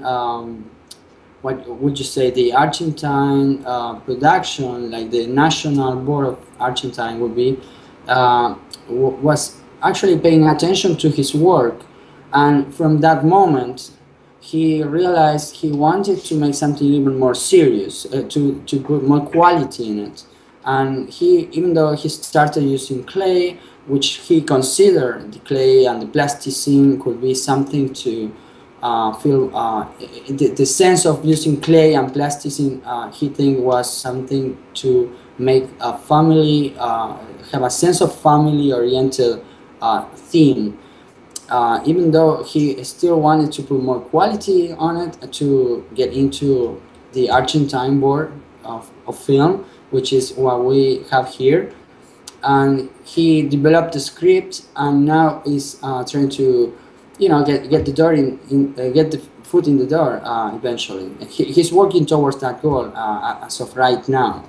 what would you say, the Argentine production, like the National Board of Argentine would be, was actually paying attention to his work. And from that moment, he realized he wanted to make something even more serious, to put more quality in it. And even though he started using clay, which he considered the clay and the plasticine could be something to feel, the sense of using clay and plasticine, he think was something to make a family, have a sense of family-oriented theme. even though he still wanted to put more quality on it to get into the Argentine board of film, which is what we have here. And he developed the script and now is trying to, get the door get the foot in the door eventually. He's working towards that goal as of right now.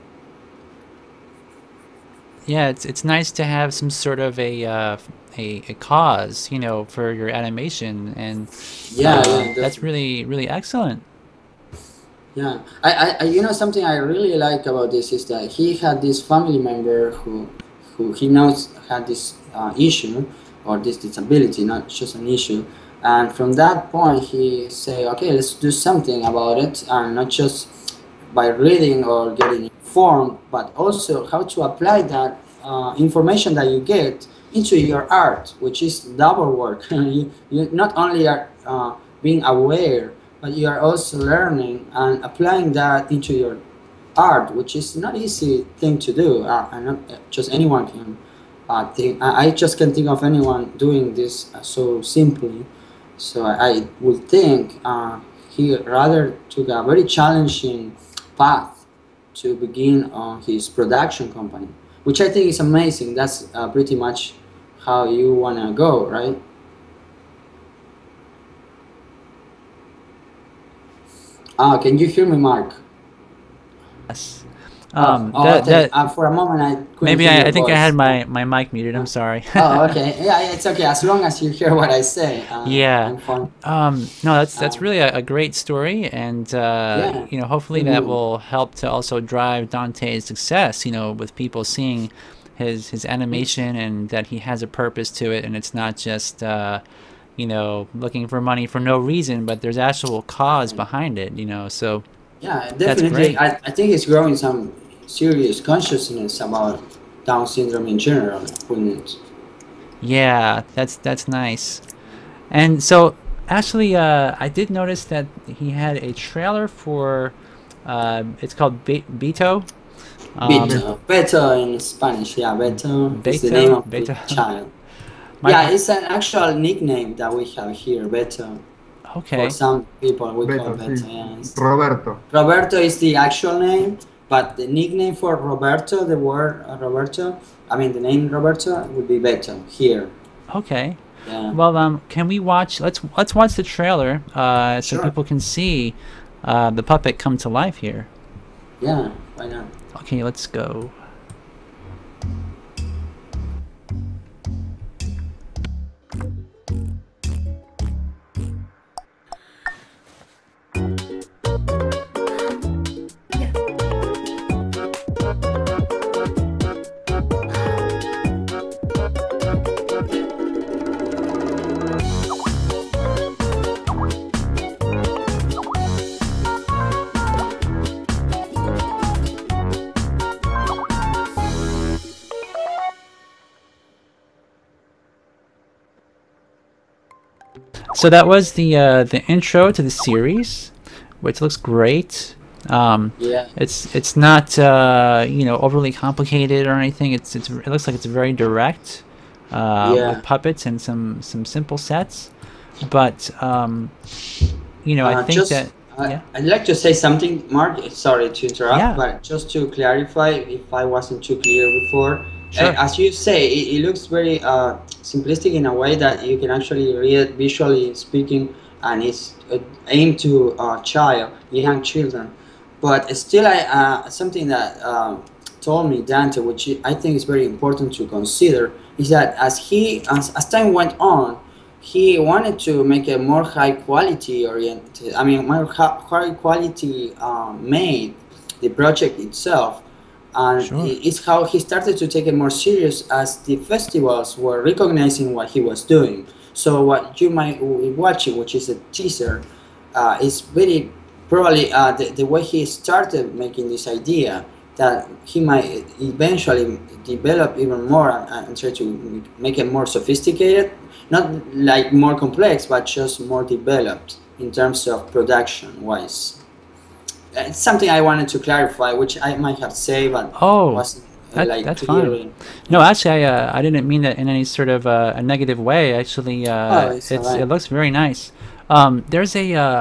Yeah, it's nice to have some sort of a cause, for your animation, and that's really excellent. Yeah, I something I really like about this is that he had this family member who he knows had this issue or this disability, not just an issue. And from that point, he say, okay, let's do something about it, and not just by reading or getting informed, but also how to apply that information that you get into your art, which is double work. You not only are being aware, but you are also learning and applying that into your art, which is not easy thing to do. And not just anyone can think. I just can't think of anyone doing this so simply. So I would think he rather took a very challenging path to begin on his production company, which I think is amazing. That's pretty much how you wanna go, right? Can you hear me, Mark? Yes. For a moment, I couldn't maybe hear your I think I voice. had my mic muted. I'm sorry. Oh, okay. Yeah, it's okay as long as you hear what I say. Yeah. I'm fine. No, that's really a great story, and hopefully that will help to also drive Dante's success. With people seeing his animation and that he has a purpose to it, and it's not just looking for money for no reason, but there's actual cause behind it. So Yeah, that's definitely. great. I think it's growing some serious consciousness about Down syndrome in general. Yeah, that's nice. And so actually, I did notice that he had a trailer for it's called Beto. Beto in Spanish. Yeah, Beto is the name of the child. Yeah, it's an actual nickname that we have here, Beto. Okay. For some people, we call Beto, Beto. sí. Yeah, Roberto. Roberto is the actual name, but the nickname for Roberto, the word Roberto, the name Roberto would be Beto here. Okay. Yeah. Well, can we watch? Let's watch the trailer so Sure. people can see the puppet come to life here. Yeah, why not? Okay, let's go. So that was the intro to the series, which looks great. Yeah. It's not overly complicated or anything. It looks like it's very direct with puppets and some simple sets. But I think I'd like to say something, Mark. Sorry to interrupt, Yeah. but just to clarify, if I wasn't too clear before, Sure. as you say, it looks very simplistic in a way that you can actually read it visually speaking, and it's aimed to young children. But still, something that told me Dante, which I think is very important to consider, is that as time went on, he wanted to make a more high quality oriented. More high quality made the project itself, and Sure. it's how he started to take it more serious as the festivals were recognizing what he was doing. So what you might be watching, which is a teaser, is very probably the way he started making this idea that he might eventually develop even more and try to make it more sophisticated, not like more complex, but just more developed in terms of production wise. It's something I wanted to clarify, which I might have said, but Oh. wasn't That's fine. No, actually, I didn't mean that in any sort of a negative way. Actually, it looks very nice. There's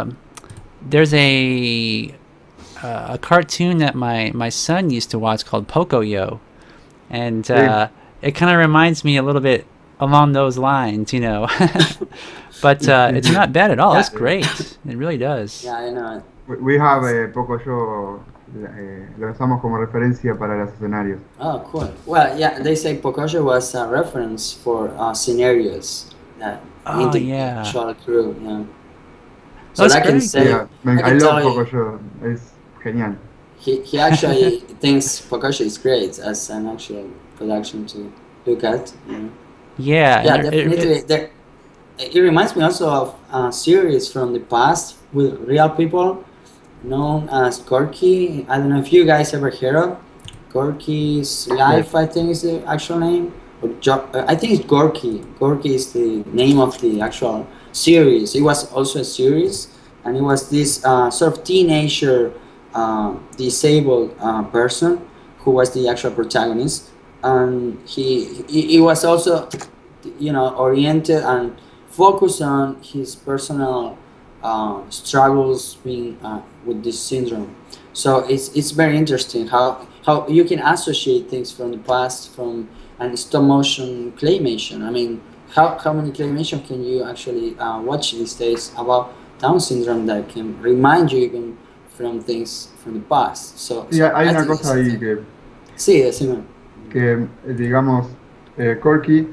a cartoon that my son used to watch called Pocoyo, and it kind of reminds me a little bit along those lines, you know. But it's not bad at all. It's great. It really does. Yeah, I know. We have Pocoyo. Lo usamos como referencia para los escenarios. Oh, cool. Well, yeah, they say Pocoyo was a reference for scenarios that short crew. Yeah. So I can say, I love Pocoyo. It's genial. He actually thinks Pocoyo is great as an actual production to look at. You know? Yeah. Yeah, definitely. It reminds me also of a series from the past with real people known as Gorky. I don't know if you guys ever heard of Gorky's Life. I think is the actual name. I think it's Gorky. Gorky is the name of the actual series. It was also a series, and it was this sort of teenager disabled person who was the actual protagonist, and he was also, you know, oriented and focused on his personal struggles being with this syndrome. So it's very interesting how you can associate things from the past from and stop motion claymation. I mean, how many claymation can you actually watch these days about Down syndrome that can remind you even from things from the past? So hay una cosa ahí que... Sí, decime. Que, digamos, Corky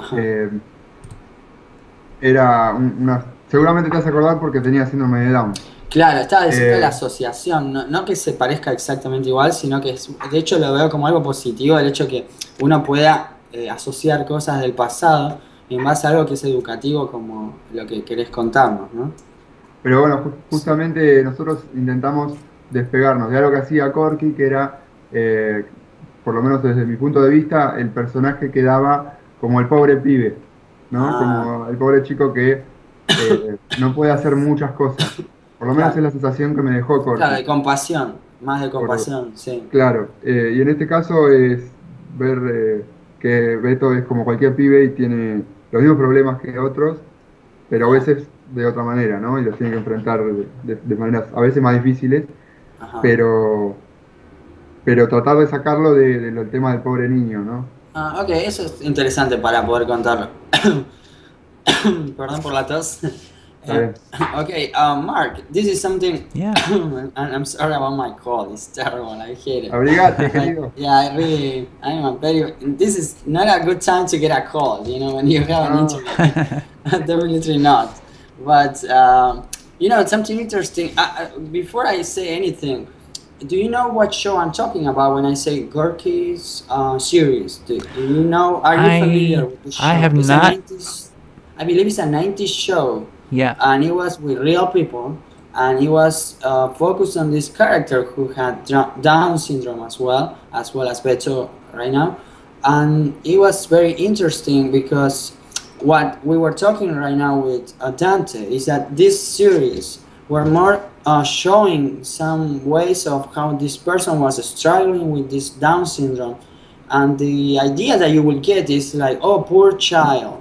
era una... Seguramente te vas a acordar porque tenía síndrome de Down. Claro, estaba diciendo la asociación, no que se parezca exactamente igual, sino que de hecho lo veo como algo positivo, el hecho que uno pueda asociar cosas del pasado en base a algo que es educativo como lo que querés contarnos, ¿no? Pero bueno, justamente nosotros intentamos despegarnos de algo que hacía Corky, que era, por lo menos desde mi punto de vista, el personaje que daba como el pobre pibe, ¿no? Como el pobre chico que no puede hacer muchas cosas. Por lo menos es la sensación que me dejó Corky. Claro, de compasión, más de compasión, sí. Claro, y en este caso es ver que Beto es como cualquier pibe y tiene los mismos problemas que otros, pero a veces de otra manera, ¿no? Y los tiene que enfrentar de maneras a veces más difíciles, pero tratar de sacarlo del tema del pobre niño, ¿no? Ok, eso es interesante para poder contarlo. Perdón por la tos. Okay, Mark, this is something. Yeah. And I'm sorry about my cold. It's terrible. I hate it. Abrigate, querido. Yeah, this is not a good time to get a cold. You know, when you have an interview. Definitely not. But you know, something interesting. Before I say anything, do you know what show I'm talking about when I say Gorky's series? Do you know? Are you familiar with the show? I have not. I believe it's a 90s show. Yeah. And it was with real people, and it was focused on this character who had Down syndrome as well as Beto right now. And it was very interesting because what we were talking right now with Dante is that this series were more showing some ways of how this person was struggling with this Down syndrome. And the idea that you will get is like, oh, poor child,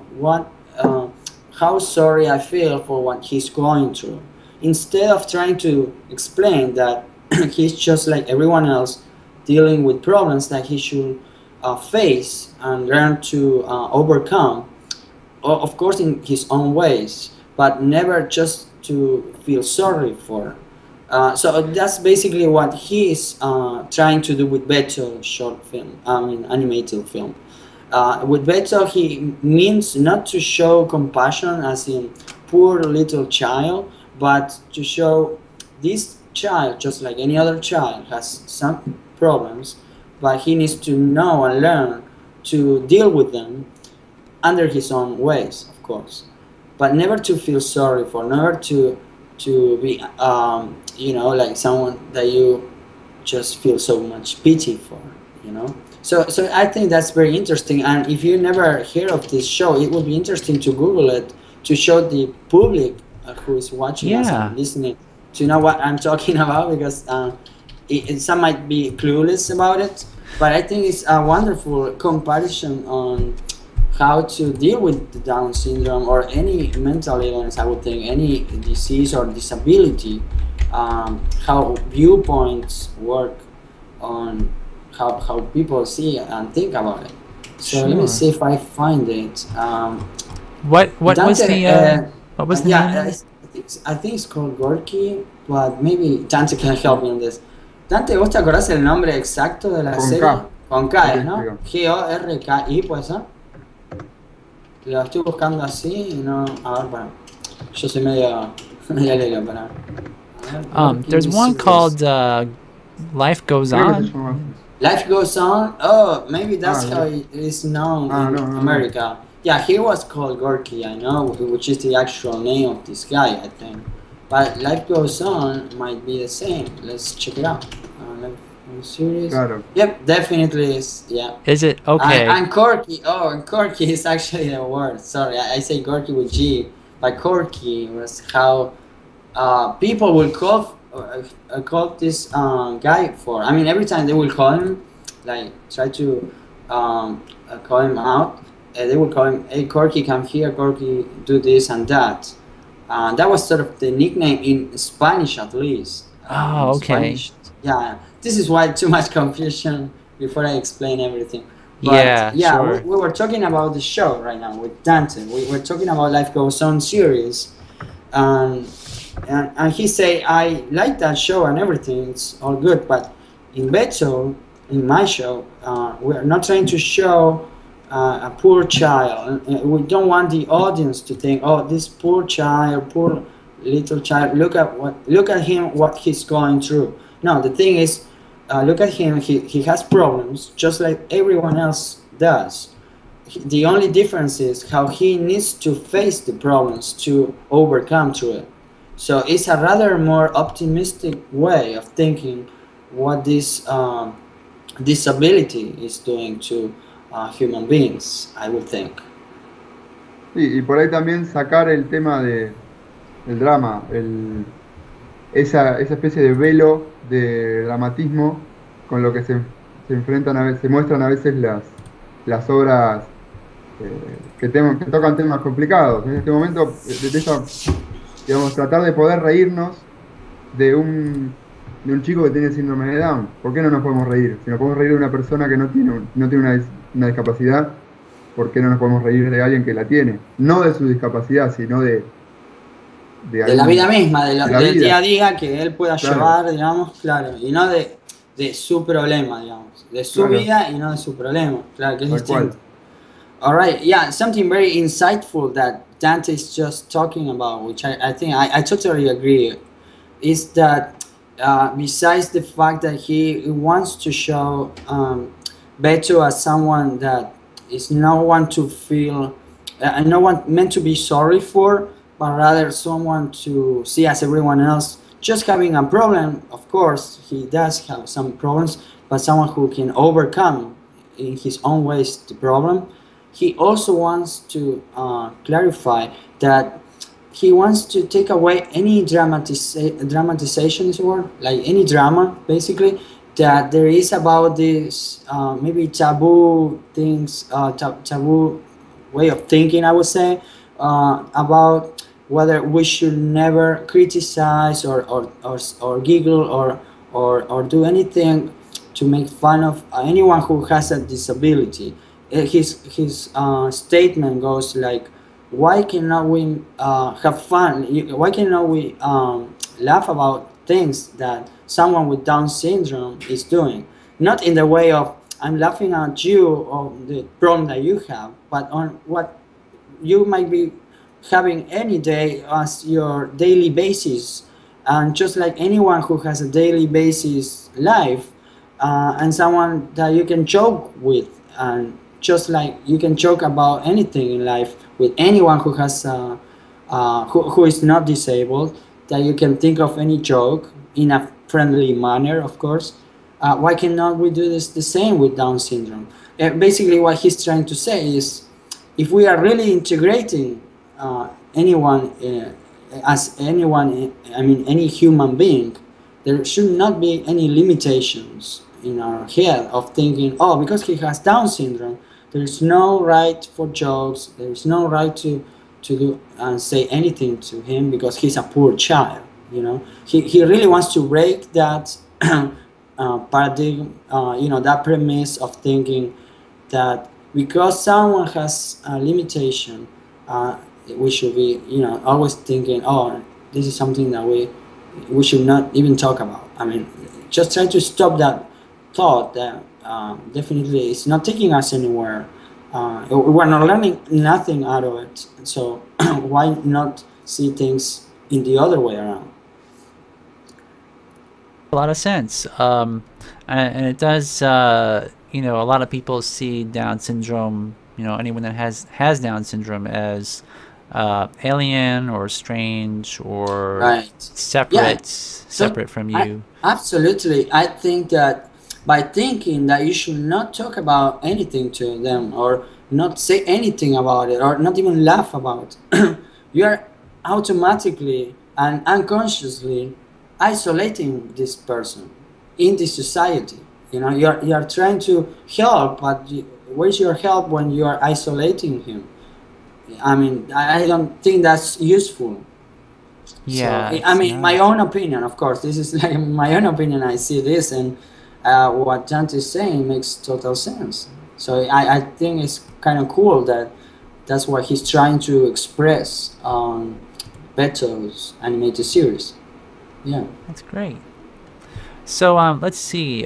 how sorry I feel for what he's going through. Instead of trying to explain that he's just like everyone else dealing with problems that he should face and learn to overcome, of course in his own ways, but never just to feel sorry for. So that's basically what he is trying to do with Beto short film, animated film. With Beto, he means not to show compassion as in poor little child, but to show this child, just like any other child, has some problems, but he needs to know and learn to deal with them under his own ways, of course, but never to feel sorry for, never to be, you know, like someone that you just feel so much pity for, you know. So I think that's very interesting, and if you never hear of this show, it would be interesting to Google it to show the public who is watching us and listening to know what I'm talking about, because some might be clueless about it. But I think it's a wonderful comparison on how to deal with the Down syndrome or any mental illness. I would think any disease or disability, how viewpoints work on how people see and think about it. So let me Sure. see if I find it. What was Dante, the what was the yeah, name of it? I think it's called Gorky, but maybe Dante can help me in this. Dante, ¿vos te acordás el nombre exacto de la Con serie? K. Con K, Ok, ¿no? digo. Gorki, ¿puede ser? Lo estoy buscando así y no. A ver, para. Yo soy medio lelo, para. A ver, There's one called Life Goes Creo que se On. llama así. Life Goes On. Oh, maybe that's Ah, how yeah. it is known Ah, in no, no. America. Yeah, he was called Gorky, I know, which is the actual name of this guy, I think. But Life Goes On might be the same. Let's check it out. Series. Claro. Yep, definitely is. Yeah. Is it okay? And Corky. Oh, and Corky is actually the word. Sorry, I say Gorky with G, but Corky was how people will call this guy for. I mean, every time they will call him, like try to call him out, they will call him, "Hey, Corky, come here. Corky, do this and that." That was sort of the nickname in Spanish, at least. Oh, In okay. Spanish. Yeah, this is why too much confusion before I explain everything. But Yeah, sure. we were talking about the show right now with Dante. We were talking about Life Goes On series, and he said, I like that show and everything. It's all good, but in Beto, in my show, we're not trying to show a poor child. We don't want the audience to think, oh, this poor child, poor little child. Look at him, what he's going through. No, the thing is, look at him. He has problems just like everyone else does. The only difference is how he needs to face the problems to overcome through it. So it's a rather more optimistic way of thinking what this disability is doing to human beings, I would think. Sí, y por ahí también sacar el tema del drama, esa especie de velo de dramatismo con lo que se enfrentan a veces, se muestran a veces las obras que tocan temas complicados. En este momento, digamos, tratar de poder reírnos de un chico que tiene síndrome de Down. ¿Por qué no nos podemos reír? Si nos podemos reír de una persona que no tiene una discapacidad, ¿por qué no nos podemos reír de alguien que la tiene? No de su discapacidad, sino de la vida misma, del día a día que él pueda Claro. llevar, digamos, claro, y no de su problema, digamos, de su Claro. vida y no de su problema, claro, que es Tal cual. distinto. All right, yeah, something very insightful that Dante is just talking about, which I think I totally agree, is that besides the fact that he wants to show Beto as someone that is no one to feel, no one meant to be sorry for, but rather someone to see as everyone else, just having a problem. Of course, he does have some problems, but someone who can overcome in his own ways the problem. He also wants to clarify that he wants to take away any dramatization is the word, like any drama, basically, that there is about this maybe taboo things, taboo way of thinking, I would say, about whether we should never criticize or giggle or do anything to make fun of anyone who has a disability. His statement goes like, why cannot we have fun? Why cannot we laugh about things that someone with Down syndrome is doing? Not in the way of, I'm laughing at you or the problem that you have, but on what you might be having any day as your daily basis. And just like anyone who has a daily basis life, and someone that you can joke with, and just like you can joke about anything in life with anyone who has who is not disabled, that you can think of any joke in a friendly manner, of course. Why cannot we do this the same with Down syndrome? Basically what he's trying to say is, if we are really integrating anyone as anyone, I mean any human being, there should not be any limitations our head of thinking, oh, because he has Down syndrome, there is no right for jokes. There is no right to do and say anything to him because he's a poor child. You know, he really wants to break that paradigm. That premise of thinking that because someone has a limitation, we should be, always thinking, oh, this is something that we should not even talk about. I mean, just try to stop that thought that definitely is not taking us anywhere. We're not learning nothing out of it. So why not see things in the other way around? A lot of sense. And it does, a lot of people see Down syndrome, anyone that has Down syndrome as alien or strange or Right. separate So from you. absolutely, I think that by thinking that you should not talk about anything to them or not say anything about it or not even laugh about it, you are automatically and unconsciously isolating this person in this society. You are trying to help, but where's your help when you are isolating him? I mean, I don't think that's useful. Yeah, So, I it's mean, my not. own opinion, of course. This is like my own opinion. I see this, and what Dante is saying makes total sense. So I think it's kind of cool that that's what he's trying to express on Beto's animated series. Yeah. That's great. So let's see.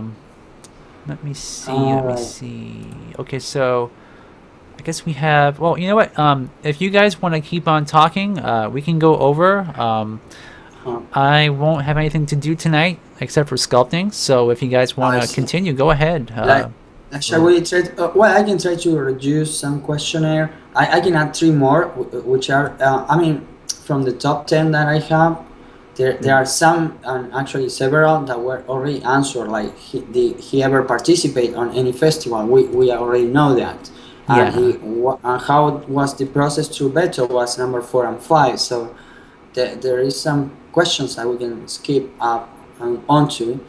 Let me see. Let me Alright. see. Okay, so I guess we have. Well, you know what? If you guys want to keep on talking, we can go over. Huh. I won't have anything to do tonight except for sculpting. So if you guys I want to see. continue, go ahead. Like, shall we try? Well, I can try to reduce some questionnaire. I can add three more, which are, I mean, from the top 10 that I have, there are some, and actually several, that were already answered. Like, he ever participate on any festival? We already know that. And Yeah. and how was the process through Beto was number 4 and 5. So there is some questions that we can skip up and onto.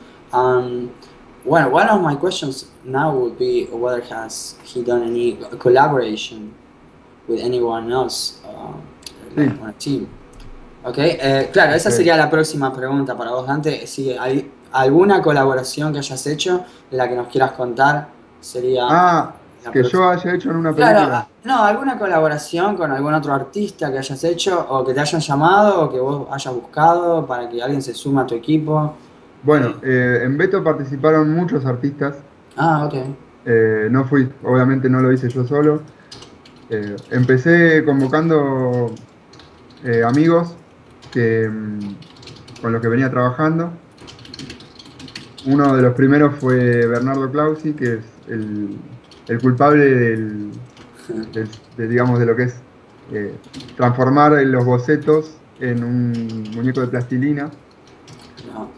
Well, one of my questions now would be whether has he done any collaboration with anyone else Sí, on a team. Ok, claro, esa ok. sería la próxima pregunta para vos, Dante. Si hay alguna colaboración que hayas hecho, la que nos quieras contar, sería Ah, la que yo próxima. haya hecho en una Claro, película. no, alguna colaboración con algún otro artista que hayas hecho o que te hayan llamado o que vos hayas buscado para que alguien se suma a tu equipo. Bueno, en Beto participaron muchos artistas. Ok. No fui, obviamente no lo hice yo solo. Empecé convocando amigos con los que venía trabajando. Uno de los primeros fue Bernardo Clausi, que es el culpable digamos, de lo que es transformar los bocetos en un muñeco de plastilina. No.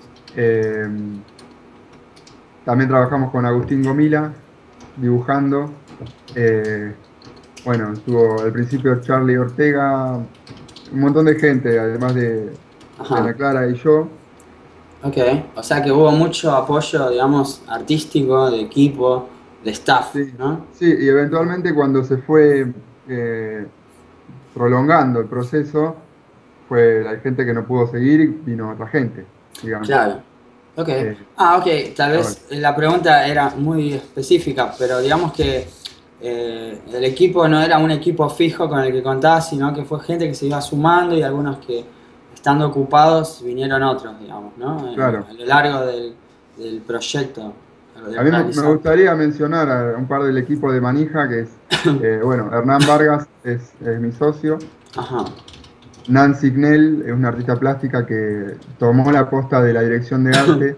También trabajamos con Agustín Gomila, dibujando. Bueno, estuvo al principio Charlie Ortega, un montón de gente, además de Ana Ajá. Clara y yo. Ok. O sea que hubo mucho apoyo, digamos, artístico, de equipo, de staff, Sí, ¿no? sí, y eventualmente cuando se fue prolongando el proceso, hay gente que no pudo seguir y vino otra gente, digamos. Claro. Ok. Ok. Tal Ahora. vez la pregunta era muy específica, pero digamos que el equipo no era un equipo fijo con el que contabas, sino que fue gente que se iba sumando y algunos que estando ocupados vinieron otros, digamos, ¿no? Claro. A lo largo del proyecto. A mí me gustaría mencionar a un par del equipo de manija, que es, bueno, Hernán Vargas es mi socio. Ajá. Nancy Knell es una artista plástica que tomó la posta de la dirección de arte.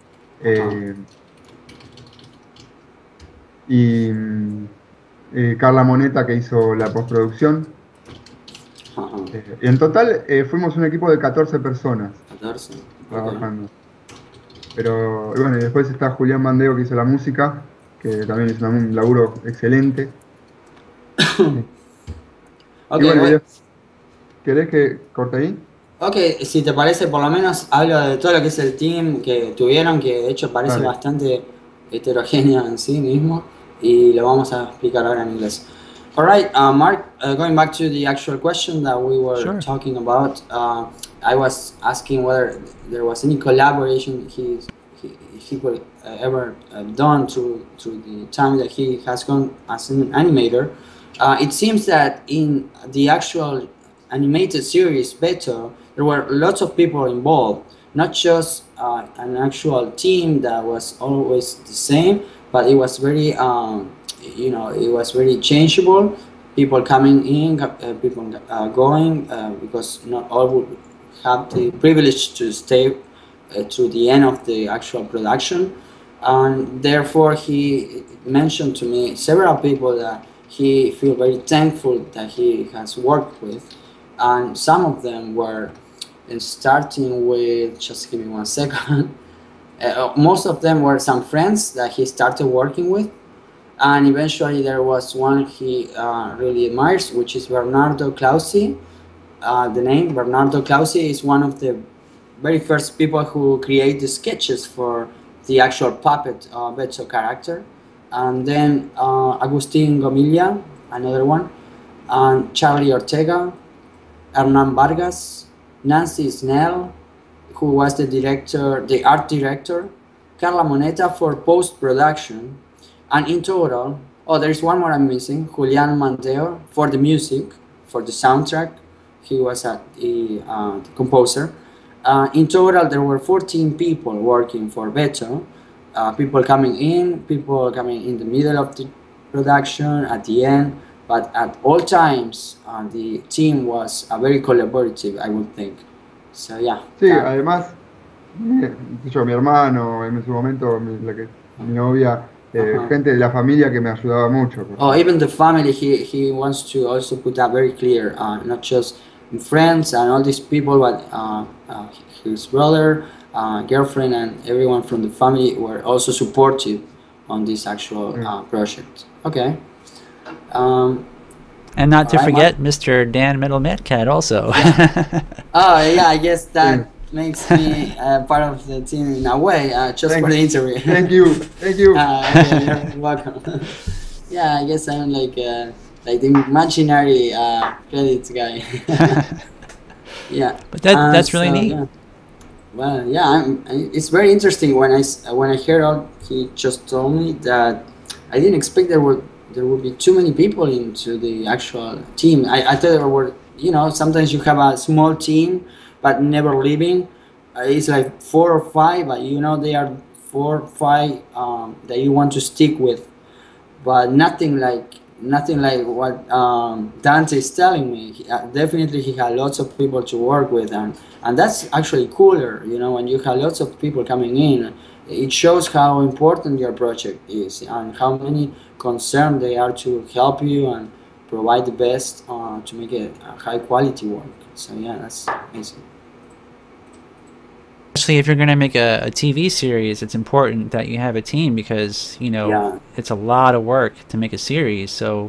Y Carla Moneta, que hizo la postproducción. Ajá. En total fuimos un equipo de 14 personas 14. trabajando. Pero bueno, y después está Julián Mandeo, que hizo la música, que también es un laburo excelente. Ok, Y bueno, bueno. ¿querés que corte ahí? Ok, si te parece, por lo menos hablo de todo lo que es el team que tuvieron, que de hecho parece Dale. bastante heterogéneo en sí mismo, y lo vamos a explicar ahora en inglés. All right, Mark, going back to the actual question that we were Sure. talking about, I was asking whether there was any collaboration he could ever done through the time that he has gone as an animator. It seems that in the actual animated series Beto, there were lots of people involved, not just an actual team that was always the same, but it was very, it was very changeable. People coming in, people going, because not all would have the privilege to stay to the end of the actual production. And therefore, he mentioned to me several people that he feel very thankful that he has worked with, and some of them were, starting with, just give me one second, most of them were some friends that he started working with, and eventually there was one he really admires, which is Bernardo Clausi. The name Bernardo Clausi is one of the very first people who create the sketches for the actual puppet Beto character. And then Agustin Gomilla, another one, and Charlie Ortega, Hernan Vargas, Nancy Snell, who was the director, the art director, Carla Moneta for post-production, and in total, oh, there's one more I'm missing, Julian Manteo for the music, for the soundtrack. He was the composer. In total, there were 14 people working for Beto. People coming in the middle of the production, at the end, but at all times, the team was very collaborative, I would think. So yeah. Sí, además, mi hermano, en su momento, mi novia, gente de la familia que me ayudaba mucho. Oh, even the family, he wants to also put that very clear, not just friends and all these people, but his brother, girlfriend, and everyone from the family were also supportive on this actual project. Okay. And not to forget Mr. Dan Metalmadcat also. Oh yeah, I guess that makes me part of the team in a way, just for the interview. Thank you. Okay, you're welcome. Yeah, I guess I'm like the imaginary credits guy. Yeah. But that's really neat. Yeah. Well, yeah, it's very interesting when I heard all he just told me that I didn't expect there would be too many people into the actual team. I thought there were, sometimes you have a small team, but never leaving. It's like 4 or 5, but they are 4 or 5 that you want to stick with, but nothing like what Dante is telling me. Definitely, he had lots of people to work with, and that's actually cooler. When you have lots of people coming in, it shows how important your project is and how many concerned they are to help you and provide the best to make it a high quality work. So yeah, that's amazing. Especially if you're going to make a TV series, it's important that you have a team because it's a lot of work to make a series. So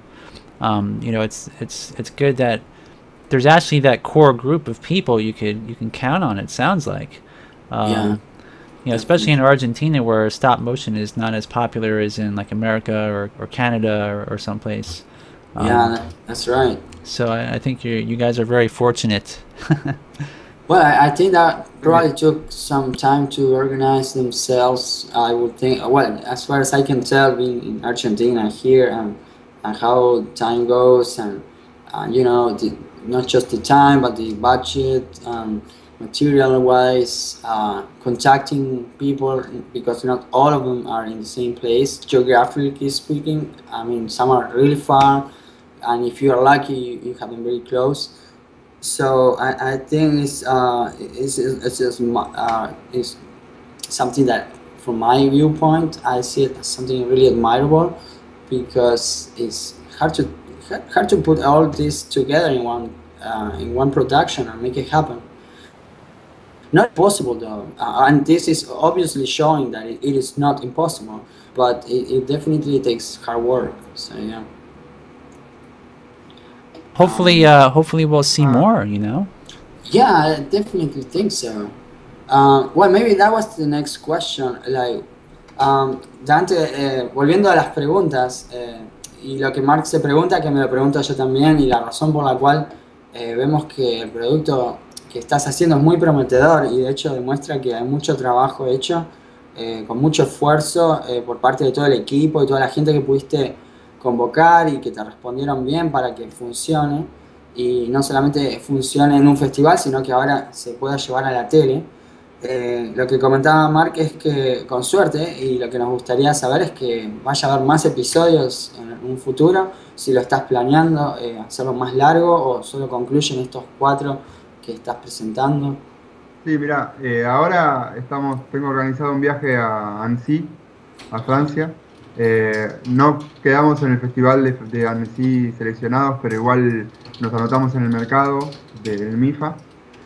it's good that there's actually that core group of people you can count on. It sounds like, especially in Argentina where stop motion is not as popular as in like America or Canada or someplace. Yeah, that's right. So I think you guys are very fortunate. Well, I think that probably took some time to organize themselves. I would think, well, as far as I can tell, being in Argentina here and how time goes, and not just the time, but the budget, material-wise, contacting people, because not all of them are in the same place, geographically speaking. I mean, some are really far, and if you are lucky, you have them very close. So I think it's something that, from my viewpoint, I see it as something really admirable, because it's hard to put all this together in one production and make it happen. Not possible though, and this is obviously showing that it is not impossible, but it definitely takes hard work. So yeah. Hopefully we'll see more. Yeah, I definitely think so. Well, maybe that was the next question. Like, Dante, volviendo a las preguntas, y lo que Mark se pregunta, que me lo pregunto yo también, y la razón por la cual vemos que el producto que estás haciendo es muy prometedor y de hecho demuestra que hay mucho trabajo hecho, con mucho esfuerzo por parte de todo el equipo y toda la gente que pudiste convocar y que te respondieron bien para que funcione y no solamente funcione en un festival, sino que ahora se pueda llevar a la tele. Lo que comentaba Mark es que con suerte, y lo que nos gustaría saber es que vaya a haber más episodios en un futuro, si lo estás planeando, hacerlo más largo o solo concluyen estos 4 que estás presentando. Sí, mira, ahora tengo organizado un viaje a Annecy, a Francia. No quedamos en el festival de Annecy seleccionados, pero igual nos anotamos en el mercado del MIFA.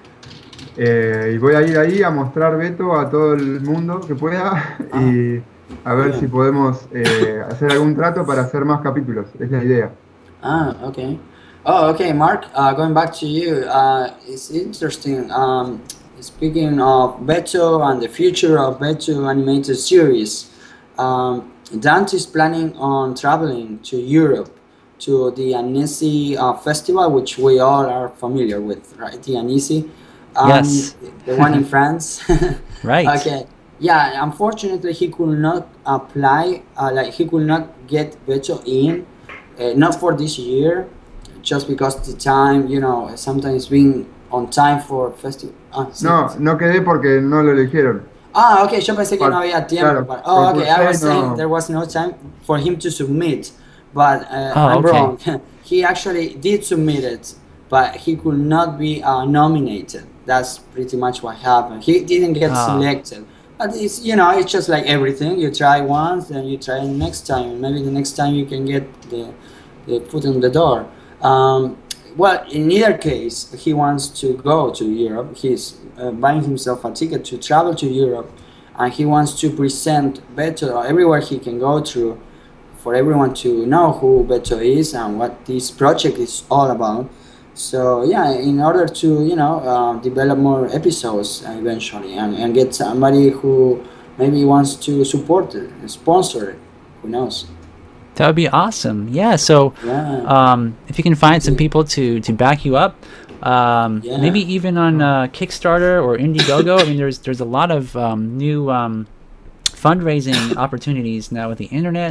Y voy a ir ahí a mostrar Beto a todo el mundo que pueda Ah, y a muy ver si bien. podemos hacer algún trato para hacer más capítulos. Es la idea. Ah, okay. Oh, okay, Mark. Going back to you, it's interesting. Speaking of Beto and the future of Beto animated series, Dante is planning on traveling to Europe to the Annecy festival, which we all are familiar with, right? The Annecy, Yes. the one in France. Right. Okay. Yeah, unfortunately, he could not apply. Like he could not get Beto in, not for this year, just because the time, sometimes being on time for festival. Ah, sí, No, sí. no quedé porque no lo eligieron. Ah, ok, yo pensé que no había tiempo Claro, para... Oh, okay, I concursé y was saying no. there was no time for him to submit, but Oh, I'm okay. wrong. He actually did submit it, but he could not be nominated. That's pretty much what happened. He didn't get Ah, selected. But it's just like everything. You try once, then you try next time. Maybe the next time you can get the foot in the door. Well, in either case, he wants to go to Europe. He's buying himself a ticket to travel to Europe, and he wants to present Beto everywhere he can go through, for everyone to know who Beto is and what this project is all about. So yeah, in order to develop more episodes eventually, and get somebody who maybe wants to support it, sponsor it, who knows? that would be awesome. Yeah. So, Yeah, if you can find some people to back you up, maybe yeah, even on Kickstarter or Indiegogo. I mean, there's a lot of new fundraising opportunities now with the internet.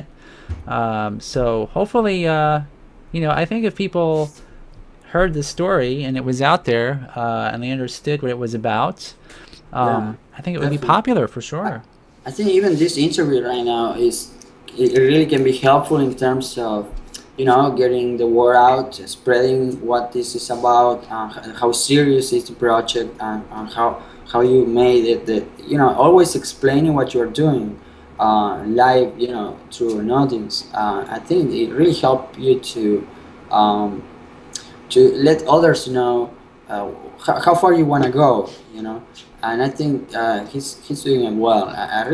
So hopefully, I think if people heard the story and it was out there and they understood what it was about, yeah, I think it would be definitely. popular for I, sure. I think even this interview right now it really can be helpful in terms of getting the word out, spreading what this is about, how serious is the project, and how you made it. That always explaining what you're doing live, through an audience. I think it really helped you um, to let others know how far you want to go. And I think he's doing it well.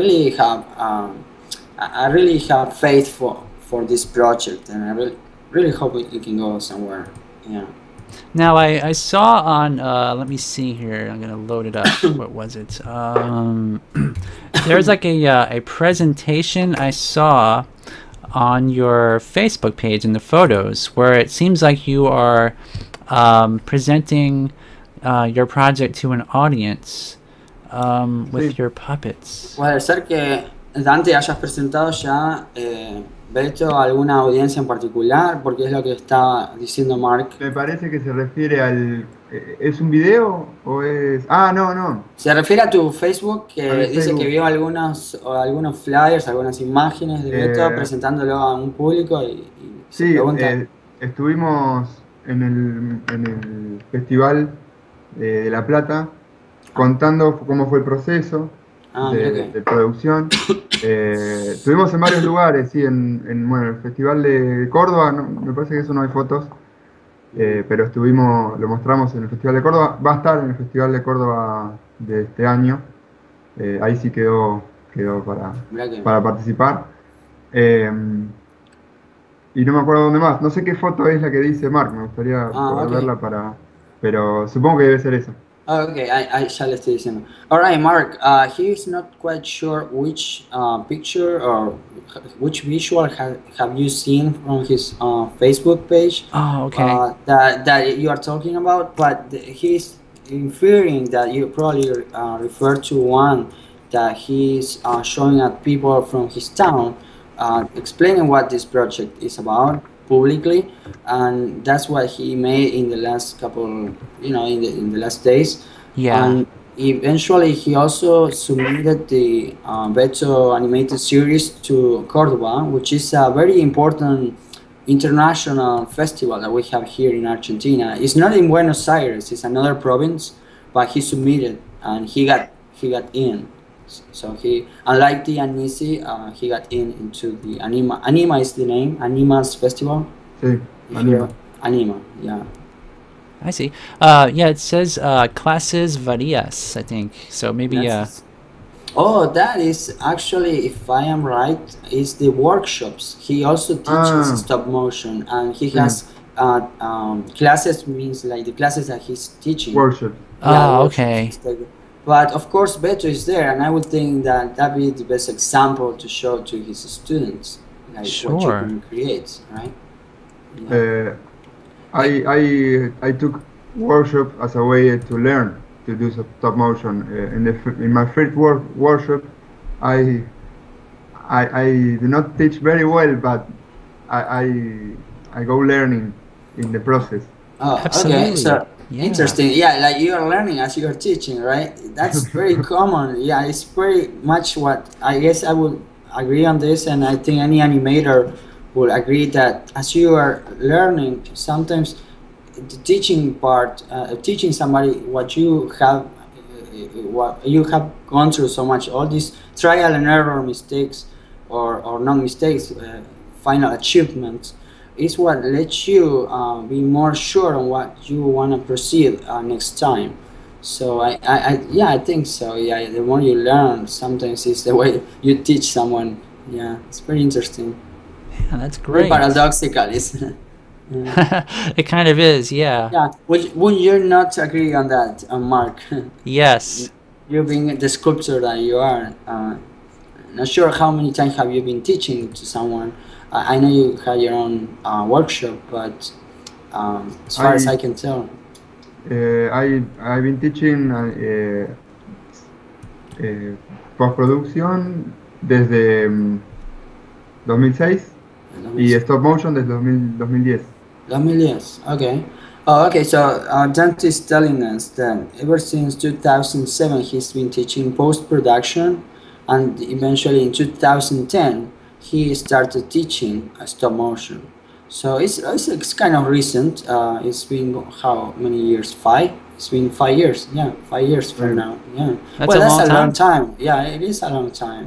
I really have faith for this project, and I really hope you can go somewhere. Yeah. Now I saw on let me see here. I'm gonna load it up. What was it? There's like a presentation I saw on your Facebook page in the photos where it seems like you are presenting your project to an audience with Sí, your puppets. Puede ser que Dante hayas presentado ya, Beto, a alguna audiencia en particular, porque es lo que está diciendo Mark. me parece que se refiere al. ¿Es un video o es.? Ah, no, no. Se refiere a tu Facebook, A mi que dice que Facebook. vio algunos flyers, algunas imágenes de Beto Eh, presentándolo a un público y se sí, pregunta. estuvimos en el Festival de La Plata Ah, contando cómo fue el proceso mira de, que. de producción. Estuvimos en varios lugares, sí, bueno, el Festival de Córdoba, me parece que eso no hay fotos, Ujú, pero lo mostramos en el Festival de Córdoba, va a estar en el Festival de Córdoba de este año, ahí sí quedó mira que. para participar. Eh, y no me acuerdo dónde más, no sé qué foto es la que dice Mark, me gustaría Ah, poder ok. verla pero supongo que debe ser esa. Oh, okay, ya le estoy diciendo. All right, Mark, he is not quite sure which picture or which visual have you seen from his Facebook page Oh, okay. that you are talking about, but he's inferring that you probably refer to one that he's showing at people from his town, explaining what this project is about publicly, and that's what he made in the last couple, in the last days. Yeah. And eventually he also submitted the Beto animated series to Cordoba, which is a very important international festival that we have here in Argentina. It's not in Buenos Aires; it's another province, but he submitted and he got in. So he, unlike the Anisi, he got into the Anima. Anima is the name. Anima's festival. Sí, If anima. you're Anima, yeah. I see. Yeah, it says clases varias, I think. So maybe Oh, that is actually, if I am right, is the workshops. He also teaches Ah, stop motion, and he sí, has classes, means like the classes that he's teaching. workshop. Yeah, workshops. okay. He's taking. But of course, Beto is there, and I would think that that'd be the best example to show to his students, like what you Sure. can create, right? Yeah. I took workshop as a way to learn to do stop motion. In my first workshop, I do not teach very well, but I go learning in the process. Oh, okay. Absolutely. So Yeah. interesting. Yeah, like you are learning as you are teaching, right? That's very common. Yeah, it's very much what I guess I would agree on this, and I think any animator will agree that as you are learning, sometimes the teaching part, teaching somebody what you have gone through so much, all these trial and error mistakes or non mistakes, final achievements, is what lets you be more sure on what you want to proceed next time. So yeah, I think so. Yeah, the more you learn, sometimes it's the way you teach someone. Yeah, it's very interesting. Yeah, that's Very great. paradoxical, isn't it? It kind of is, yeah. Yeah, would you not agree on that, Mark? Yes. You being the sculptor that you are, not sure how many times have you been teaching to someone. I know you had your own workshop, but as far as I can tell. I've been teaching postproducción desde 2006 y stop motion desde 2010. 2010, okay. Oh, okay, so Dante is telling us that ever since 2007 he's been teaching post-production, and eventually in 2010 he started teaching stop motion. So it's kind of recent. It's been how many years? 5? It's been 5 years. Yeah, 5 years from now. Yeah. That's a long long time. Yeah, it is a long time.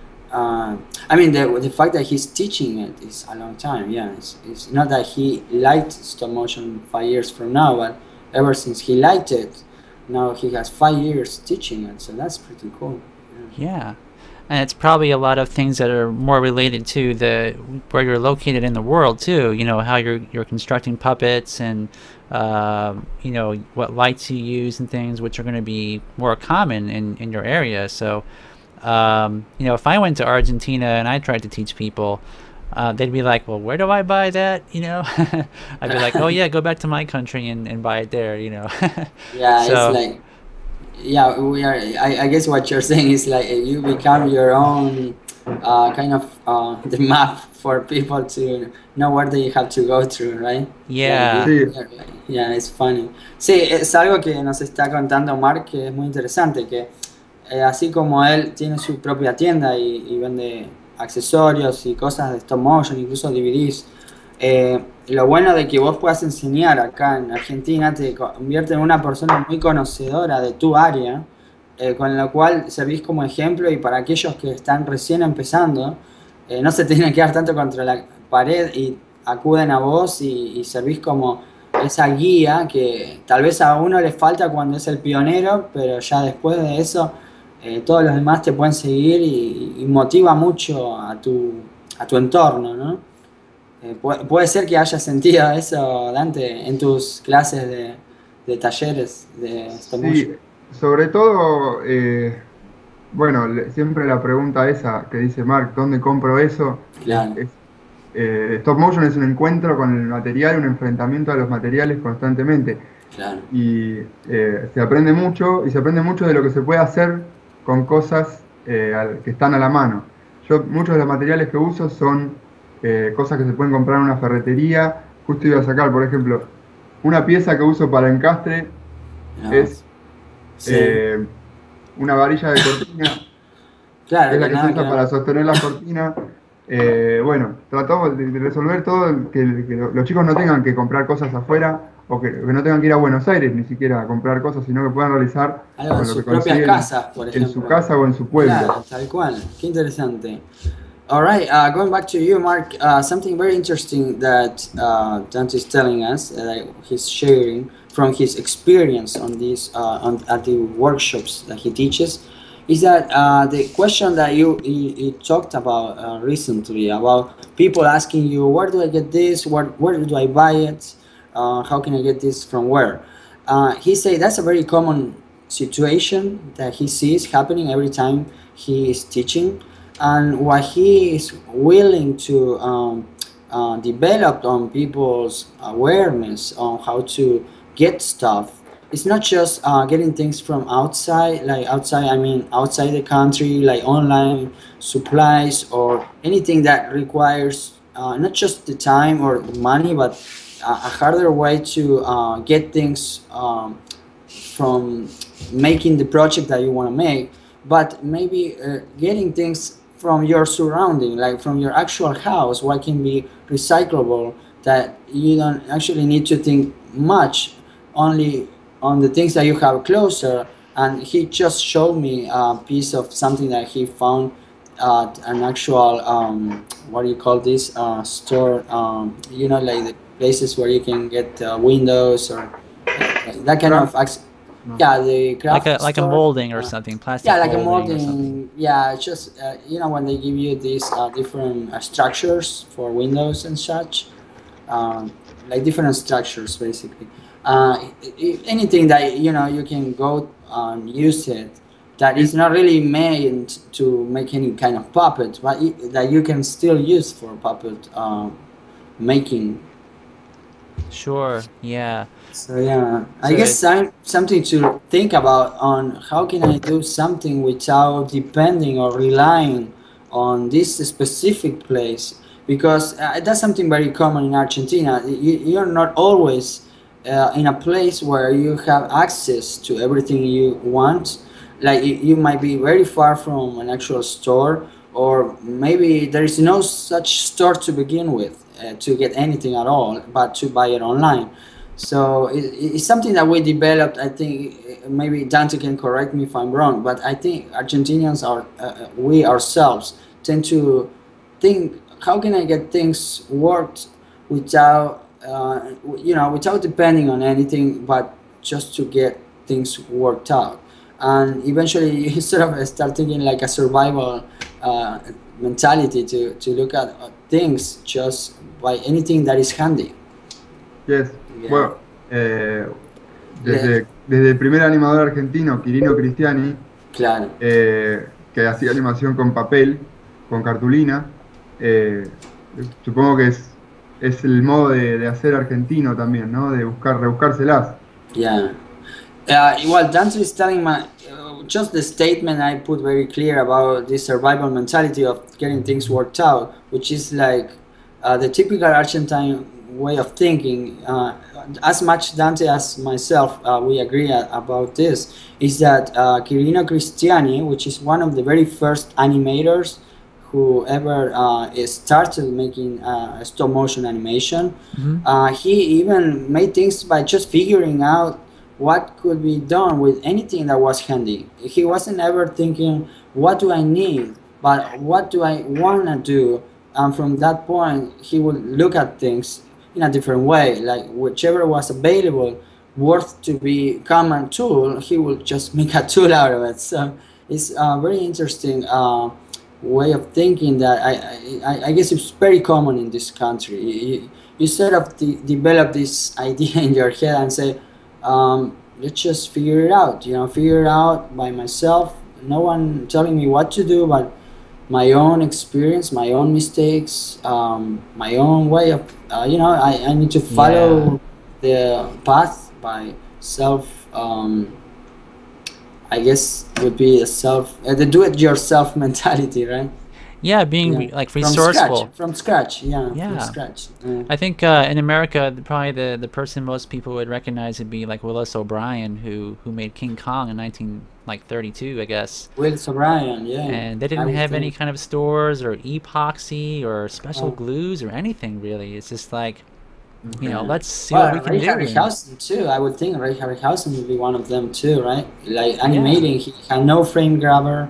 I mean, the fact that he's teaching it is a long time. Yeah, it's not that he liked stop motion 5 years from now, but ever since he liked it, now he has 5 years teaching it. So that's pretty cool. Yeah. And it's probably a lot of things that are more related to where you're located in the world too. You know, how you're constructing puppets, and you know, what lights you use and things, which are going to be more common in your area. So you know, if I went to Argentina and I tried to teach people, they'd be like, well, where do I buy that? You know, I'd be like, oh yeah, go back to my country and buy it there, you know. Yeah, So, it's like, yeah, we are. I guess what you're saying is like you become your own kind of the map for people to know where they have to go through, right? yeah. Sí, Yeah, it's funny. Sí, es algo que nos está contando Mark, que es muy interesante, que así como él tiene su propia tienda y vende accesorios y cosas de stop motion, incluso DVDs, lo bueno de que vos puedas enseñar acá en Argentina te convierte en una persona muy conocedora de tu área, con lo cual servís como ejemplo, y para aquellos que están recién empezando, no se tienen que dar tanto contra la pared y acuden a vos, y servís como esa guía que tal vez a uno le falta cuando es el pionero, pero ya después de eso todos los demás te pueden seguir, y motiva mucho a tu entorno, ¿no? Puede ser que hayas sentido eso, Dante, en tus clases de talleres de stop motion. Sí, sobre todo, bueno, siempre la pregunta esa que dice Mark, ¿dónde compro eso? Claro, Stop motion es un encuentro con el material, un enfrentamiento a los materiales constantemente. claro. Y se aprende mucho, y se aprende mucho de lo que se puede hacer con cosas que están a la mano. Yo, muchos de los materiales que uso son cosas que se pueden comprar en una ferretería. Justo iba a sacar, por ejemplo, una pieza que uso para encastre No, es sí, una varilla de cortina, que claro, es la que que se nada, usa para sostener la cortina. Bueno, tratamos de resolver todo, que los chicos no tengan que comprar cosas afuera o que no tengan que ir a Buenos Aires ni siquiera a comprar cosas, sino que puedan realizar algo en con lo sus que propias consiguen casas, por en su ejemplo. casa o en su pueblo. Claro, tal cual. Qué interesante. All right, going back to you, Mark. Something very interesting that Dante is telling us, that he's sharing from his experience on these at the workshops that he teaches, is that the question that you talked about recently about people asking you, where do I get this? Where do I buy it? How can I get this from where? He said that's a very common situation that he sees happening every time he is teaching, and what he is willing to develop on people's awareness on how to get stuff. It's not just getting things from outside, like outside, I mean outside the country, like online supplies or anything that requires not just the time or the money, but a harder way to get things from making the project that you want to make, but maybe getting things from your surrounding, like from your actual house, what can be recyclable, that you don't actually need to think much, only on the things that you have closer. And he just showed me a piece of something that he found at an actual what do you call this store, like the places where you can get windows or that kind of No. yeah, the craft like a store. molding or something, plastic Yeah, like a molding or something. molding. Yeah, it's just when they give you these different structures for windows and such, like different structures basically. Anything that you can go and use it, that is not really made to make any kind of puppet, but that you can still use for puppet making. Sure, yeah. So yeah, I So guess something to think about on how can I do something without depending or relying on this specific place, because that's something very common in Argentina. You're not always in a place where you have access to everything you want. Like you might be very far from an actual store, or maybe there is no such store to begin with to get anything at all, but to buy it online. So it's something that we developed. I think maybe Dante can correct me if I'm wrong, but I think Argentinians are we ourselves tend to think, how can I get things worked without without depending on anything, but just to get things worked out. And eventually you sort of start thinking like a survival mentality to look at things just by anything that is handy. Yes. Yeah. Bueno, desde el primer animador argentino, Quirino Cristiani, Claro. que hacía animación con papel, con cartulina, supongo que es el modo de hacer argentino también, ¿no? De rebuscárselas. Yeah. Well, Dante is telling just the statement I put very clear about this survival mentality of getting things worked out, which is like the typical Argentine way of thinking. As much Dante as myself, we agree about this, is that Quirino Cristiani, which is one of the very first animators who ever started making stop motion animation, he even made things by just figuring out what could be done with anything that was handy. He wasn't ever thinking, what do I need, but what do I want to do? And from that point, he would look at things in a different way, like whichever was available worth to become a tool, he would just make a tool out of it. So it's a very interesting way of thinking that I guess it's very common in this country. You sort of develop this idea in your head and say, let's just figure it out. You know, figure it out by myself. No one telling me what to do, but my own experience, my own mistakes, my own way of, you know, I need to follow the path by self. I guess would be a the do-it-yourself mentality, right? Yeah, being Yeah. like resourceful. From scratch, yeah, Yeah. from scratch. I think in America, probably the person most people would recognize would be like Willis O'Brien, who made King Kong in 1932, I guess. Willis O'Brien, yeah. And they I didn't would have any think. kind of stores or epoxy or special Oh. glues or anything really. It's just like, you know, Yeah. let's see what we Well, can Ray do. Harryhausen too. I would think Ray Harryhausen would be one of them too, right? Like animating, he had no frame grabber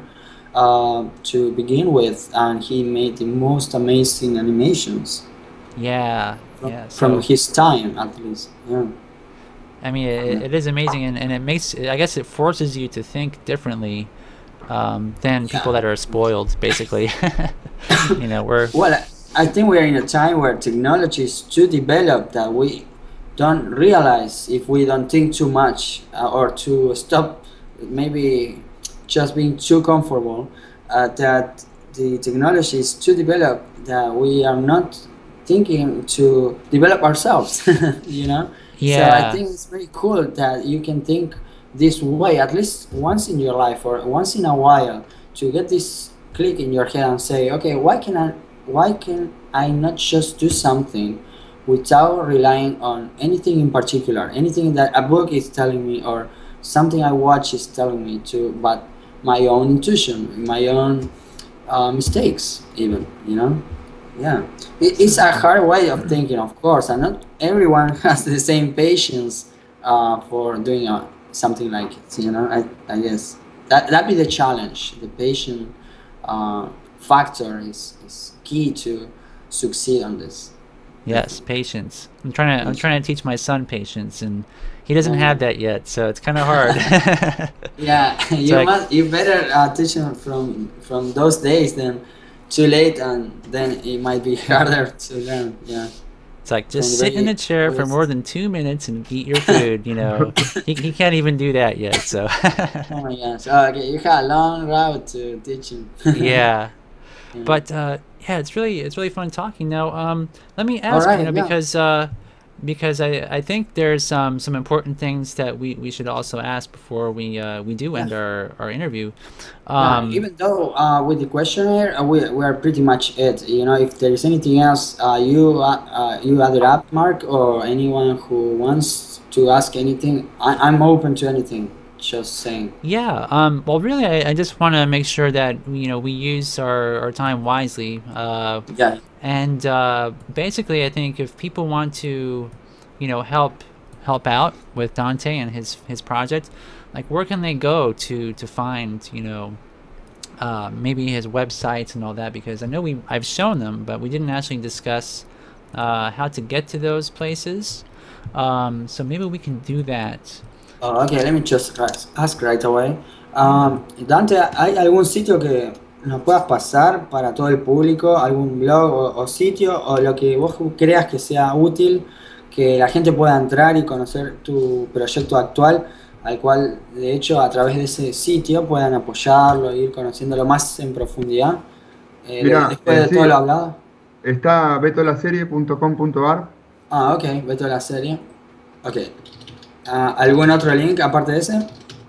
to begin with, and he made the most amazing animations Yeah, yeah. from So his time, at least. Yeah. I mean, it is amazing, and it makes, I guess, it forces you to think differently than people that are spoiled, basically. You know, Well, I think we're in a time where technology is too developed that we don't realize if we don't think too much or to stop maybe just being too comfortable, that the technology is too developed that we are not thinking to develop ourselves, you know? So I yeah, think it's very cool that you can think this way at least once in your life or once in a while, to get this click in your head and say, okay, why can I not just do something without relying on anything in particular, anything that a book is telling me or something I watch is telling me to, but my own intuition, my own mistakes, even, you know? Yeah, it's a hard way of thinking, of course, and not everyone has the same patience for doing something like it. You know, I guess that be the challenge. The patient factor is key to succeed on this. yes, patience. I'm trying to teach my son patience, and he doesn't have that yet, so it's kind of hard. Yeah, you better teach him from those days than too late, and then it might be harder to learn. Yeah. It's like, just sit in a chair for more than 2 minutes and eat your food, you know. He can't even do that yet, so. Oh my gosh. Oh, okay, you had a long route to teach him. Yeah. Yeah. But yeah, it's really fun talking. Now, let me ask, right, you know, yeah. because I think there's some important things that we should also ask before we do end our interview. Even though with the questionnaire we are pretty much it. You know, if there is anything else you add it up, Mark, or anyone who wants to ask anything, I'm open to anything. Just saying. Yeah. Well, really, I just want to make sure that, you know, we use our time wisely. Yeah. And basically, I think if people want to, you know, help out with Dante and his project, like, where can they go to find, you know, maybe his websites and all that? Because I know I've shown them, but we didn't actually discuss how to get to those places. So maybe we can do that. Okay, let me just ask right away. Dante, ¿hay algún sitio que nos puedas pasar para todo el público? ¿Algún blog o sitio? O lo que vos creas que sea útil, que la gente pueda entrar y conocer tu proyecto actual, al cual, de hecho, a través de ese sitio puedan apoyarlo e ir conociéndolo más en profundidad? Mira, Después de sí, todo lo hablado. está betolaserie.com.ar. Ah, ok, Beto la serie. Ok. ¿Algún otro link aparte de ese?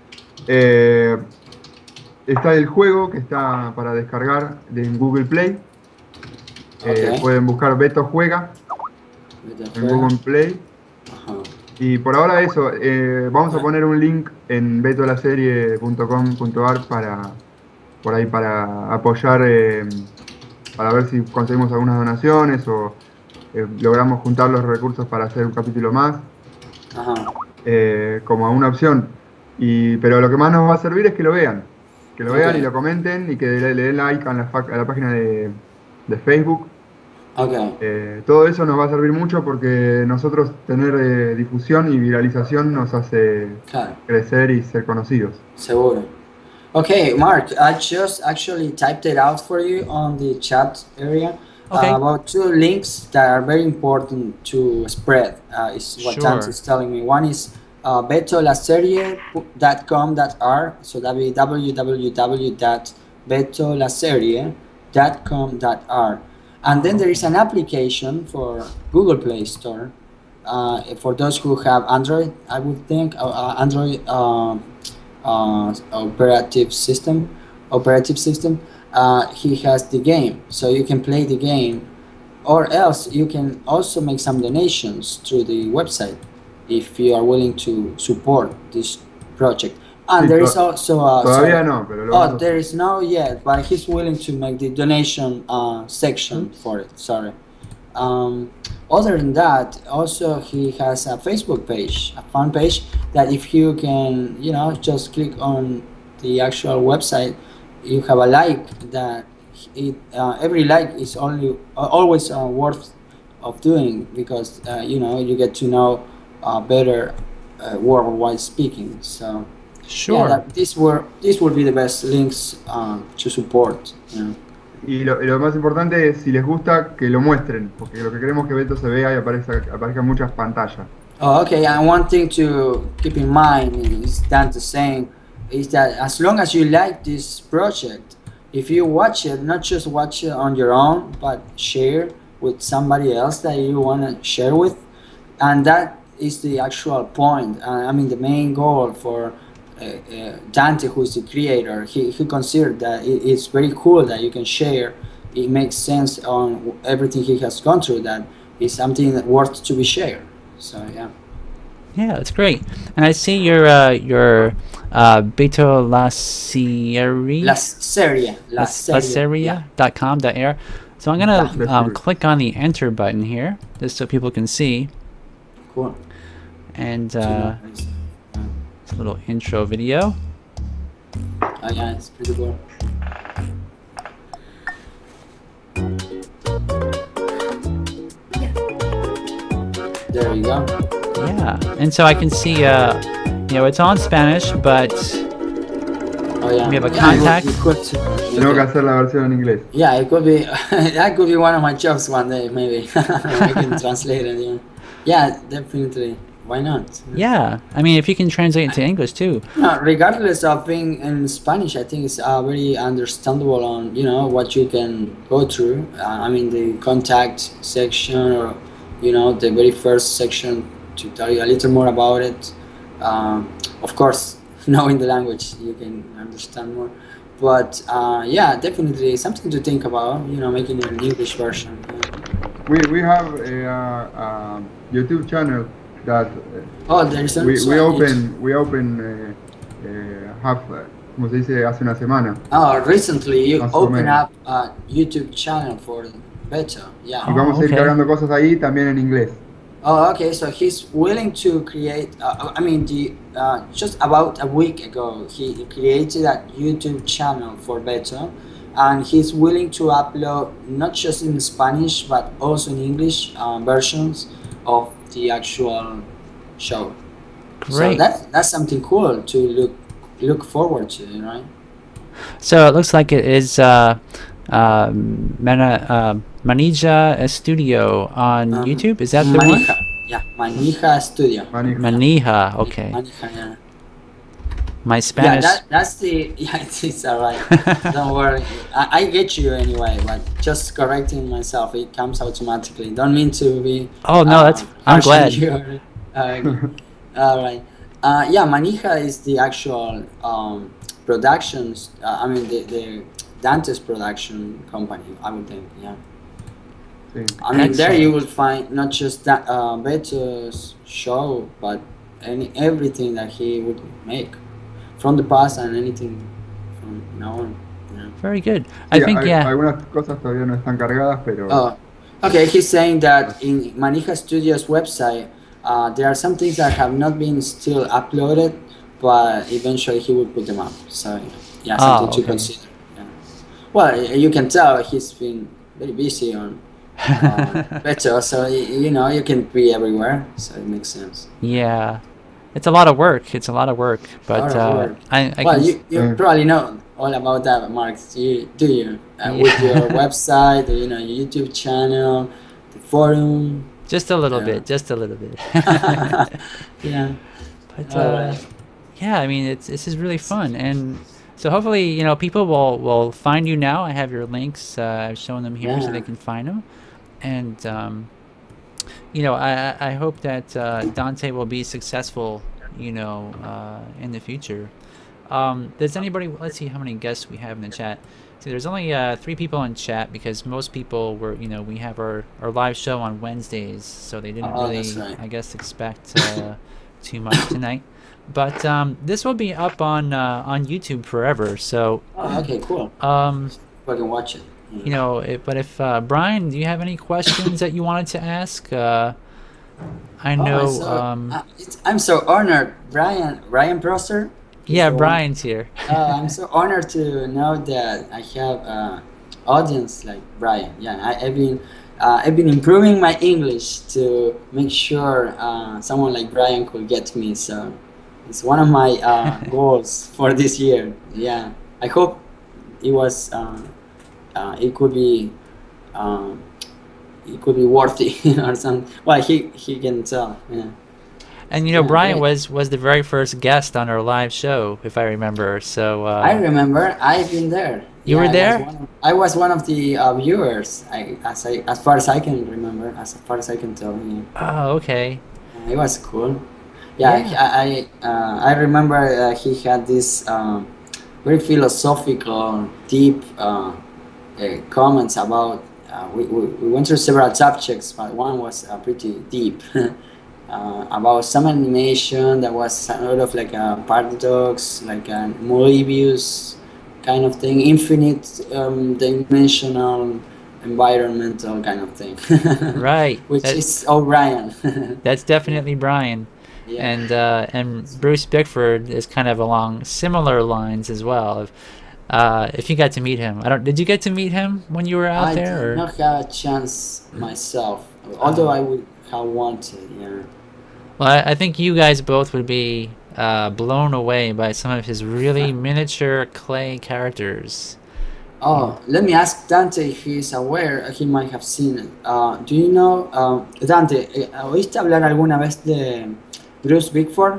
Está el juego que está para descargar en Google Play. Ok. Pueden buscar Beto Juega Beto en Juega. Google Play. Ajá. Y por ahora eso, vamos a poner un link en betolaserie.com.ar para apoyar, para ver si conseguimos algunas donaciones o logramos juntar los recursos para hacer un capítulo más, Ajá. como una opción. Pero lo que más nos va a servir es que lo vean Ok. y lo comenten y que le den like a la página de Facebook. Ok. Todo eso nos va a servir mucho porque nosotros tener difusión y viralización nos hace Claro. crecer y ser conocidos. Seguro. Okay, Mark, I just actually typed it out for you on the chat area. Okay. About two links that are very important to spread, is what Sure. Dante is telling me. One is betolaserie.com.ar, so that will be www.betolaserie.com.ar. And then there is an application for Google Play Store for those who have Android, I would think, Android operative system. He has the game, so you can play the game, or else you can also make some donations through the website if you are willing to support this project. And Sí, there is also todavía no, pero lo vamos a there hacer. is no yet, but he's willing to make the donation section for it. Sorry. Other than that, also he has a Facebook page, a fan page, that if you can, you know, just click on the actual website, you have a like that it every like is always worth of doing, because you know, you get to know better worldwide speaking. So Sure. yeah, these would be the best links to support. You know. Y lo más importante es, si les gusta, que lo muestren, porque lo que queremos es que Beto se vea y aparezca en muchas pantallas. Oh, okay. And one thing to keep in mind is Dante saying is that as long as you like this project, if you watch it, not just watch it on your own, but share with somebody else that you want to share with, and that is the actual point. I mean, the main goal for Dante, who is the creator, he considered that it's very cool that you can share. It makes sense on everything he has gone through, that is something that worth to be shared. So yeah. Yeah, that's great. And I see your Beto Laseria.com.ar. So I'm gonna click on the enter button here, just so people can see. Cool. And it's a little intro video. Oh yeah, it's pretty cool. There you go. Yeah, and so I can see, you know, it's on Spanish, but Oh yeah. we have a Yeah, contact. Tengo que hacer la versión en inglés. Yeah, it could be. That could be one of my jobs one day, maybe. I can translate it. Yeah. Yeah, definitely. Why not? Yeah, I mean, if you can translate it to English too. No, regardless of being in Spanish, I think it's very understandable on, you know, what you can go through. I mean, the contact section, or, you know, the very first section, to tell you a little more about it. Of course, knowing the language, you can understand more. But yeah, definitely something to think about, you know, making it an English version. We have a YouTube channel that Oh, there's we open como se dice, hace una semana. Oh, recently you Más o opened menos. up a YouTube channel for Beto. Yeah. Y vamos a ir okay. cargando cosas ahí también en inglés. Oh, okay. So he's willing to create. I mean, just about a week ago, he created a YouTube channel for Beto, and he's willing to upload not just in Spanish but also in English versions of the actual show. Great. So that's something cool to look forward to, right? So it looks like it is Manija Studio on YouTube. Is that the one? Manija. Yeah, Manija Studio. Manija. Okay. Manija, yeah. My Spanish. Yeah, that's the. Yeah, it's alright. Don't worry. I get you anyway, but just correcting myself, it comes automatically. Don't mean to be. Oh no, that's. I'm harsh on glad. you. Alright. Yeah, Manija is the actual productions. I mean, the Dantes production company, I would think. Yeah. Sí. I mean, there Excellent. you will find not just that Beto's show, but everything that he would make from the past and anything from now on. Yeah. Very good. I Sí, think yeah. algunas cosas todavía no están cargadas, pero Oh, okay. He's saying that in Manija Studios website, there are some things that have not been still uploaded, but eventually he will put them up. So yeah, something to okay. consider. Yeah. Well, you can tell he's been very busy on Beto, so you know, you can be everywhere, so it makes sense. Yeah. It's a lot of work. It's a lot of work, but Lot of work. I Well, can. you probably know all about that, Mark. Do you? With your website, you know, your YouTube channel, the forum. Just a little Yeah. bit. Just a little bit. Yeah. But Alright. yeah, I mean, this is really fun, and so hopefully, you know, people will find you now. I have your links. I've shown them here so they Yeah. can find them, and you know, I hope that Dante will be successful, you know, in the future. Does anybody? Let's see how many guests we have in the chat. See, there's only 3 people in chat because most people were, you know, we have our live show on Wednesdays, so they didn't Oh, really, that's right. I guess, expect too much tonight. But this will be up on YouTube forever. So Oh, okay, cool. um, I can watch it. you know, but if Brian, do you have any questions that you wanted to ask? I know. I'm so honored, Brian Prosser. Yeah, Brian's here. I'm so honored to know that I have audience like Brian. Yeah, I've been improving my English to make sure someone like Brian could get me. So it's one of my goals for this year. Yeah, I hope it could be worthy or something. Well, he can tell. Yeah. And you know, Yeah, Brian great. was the very first guest on our live show, if I remember. So I remember. I've been there. You were there? I was one of the viewers. As far as I can remember, as far as I can tell. Yeah. Oh, okay. It was cool. Yeah, I remember he had this very philosophical, deep comments about. We went through several subjects, but one was pretty deep. About some animation that was sort of like a paradox, like a Moebius kind of thing, infinite dimensional environmental kind of thing. Right. Which is O'Brien. That's definitely Brian. Yeah. And Bruce Bickford is kind of along similar lines as well. If you got to meet him, did you get to meet him when you were out there? I did not have a chance myself, although I would have wanted. Yeah. Well, I think you guys both would be blown away by some of his really miniature clay characters. Oh, let me ask Dante if he's aware. He might have seen it. Do you know, Dante, ¿oíste hablar alguna vez de Bruce Bickford?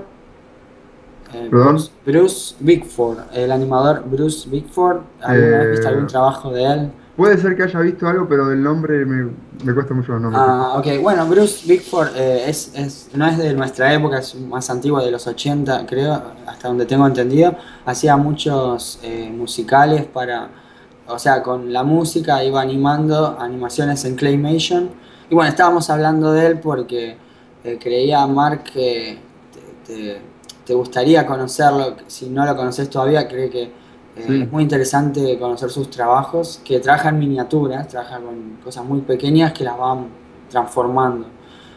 Bruce Bickford, el animador Bruce Bickford. ¿Alguna vez viste algún trabajo de él? Puede ser que haya visto algo, pero del nombre me cuesta mucho los nombres. Ok, bueno, Bruce Bickford no es de nuestra época, es más antiguo, de los 80, creo, hasta donde tengo entendido. Hacía muchos musicales o sea, con la música iba animando animaciones en Claymation. Y bueno, estábamos hablando de él porque creía, Mark, que te gustaría conocerlo. Si no lo conoces todavía, creo que Sí. es muy interesante conocer sus trabajos, que trabaja en miniaturas, trabaja con cosas muy pequeñas que las van transformando.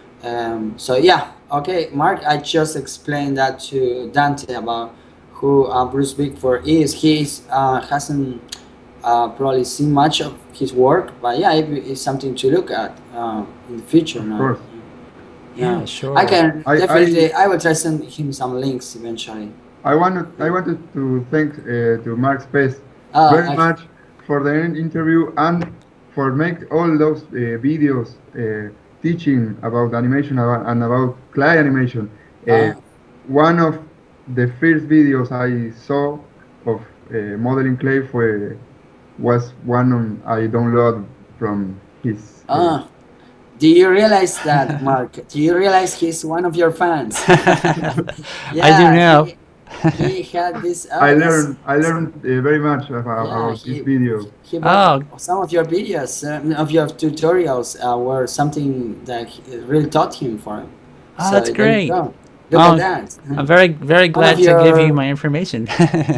So yeah, okay, Mark, I just explained that to Dante about who Bruce Bickford is. He hasn't probably seen much of his work, but yeah, it's something to look at in the future now. Of course. Yeah, sure. I can definitely. I will try to send him some links eventually. I wanted to thank to Mark Space very much for the interview and for make all those videos teaching about animation and about clay animation. One of the first videos I saw of modeling clay was one I downloaded from his. Do you realize that, Mark? Do you realize he's one of your fans? Yeah, I do know. He had this. I learned very much about this video. Some of your videos, of your tutorials, were something that really taught him for him. Oh, so that's great. Look at that. I'm very glad to give you my information.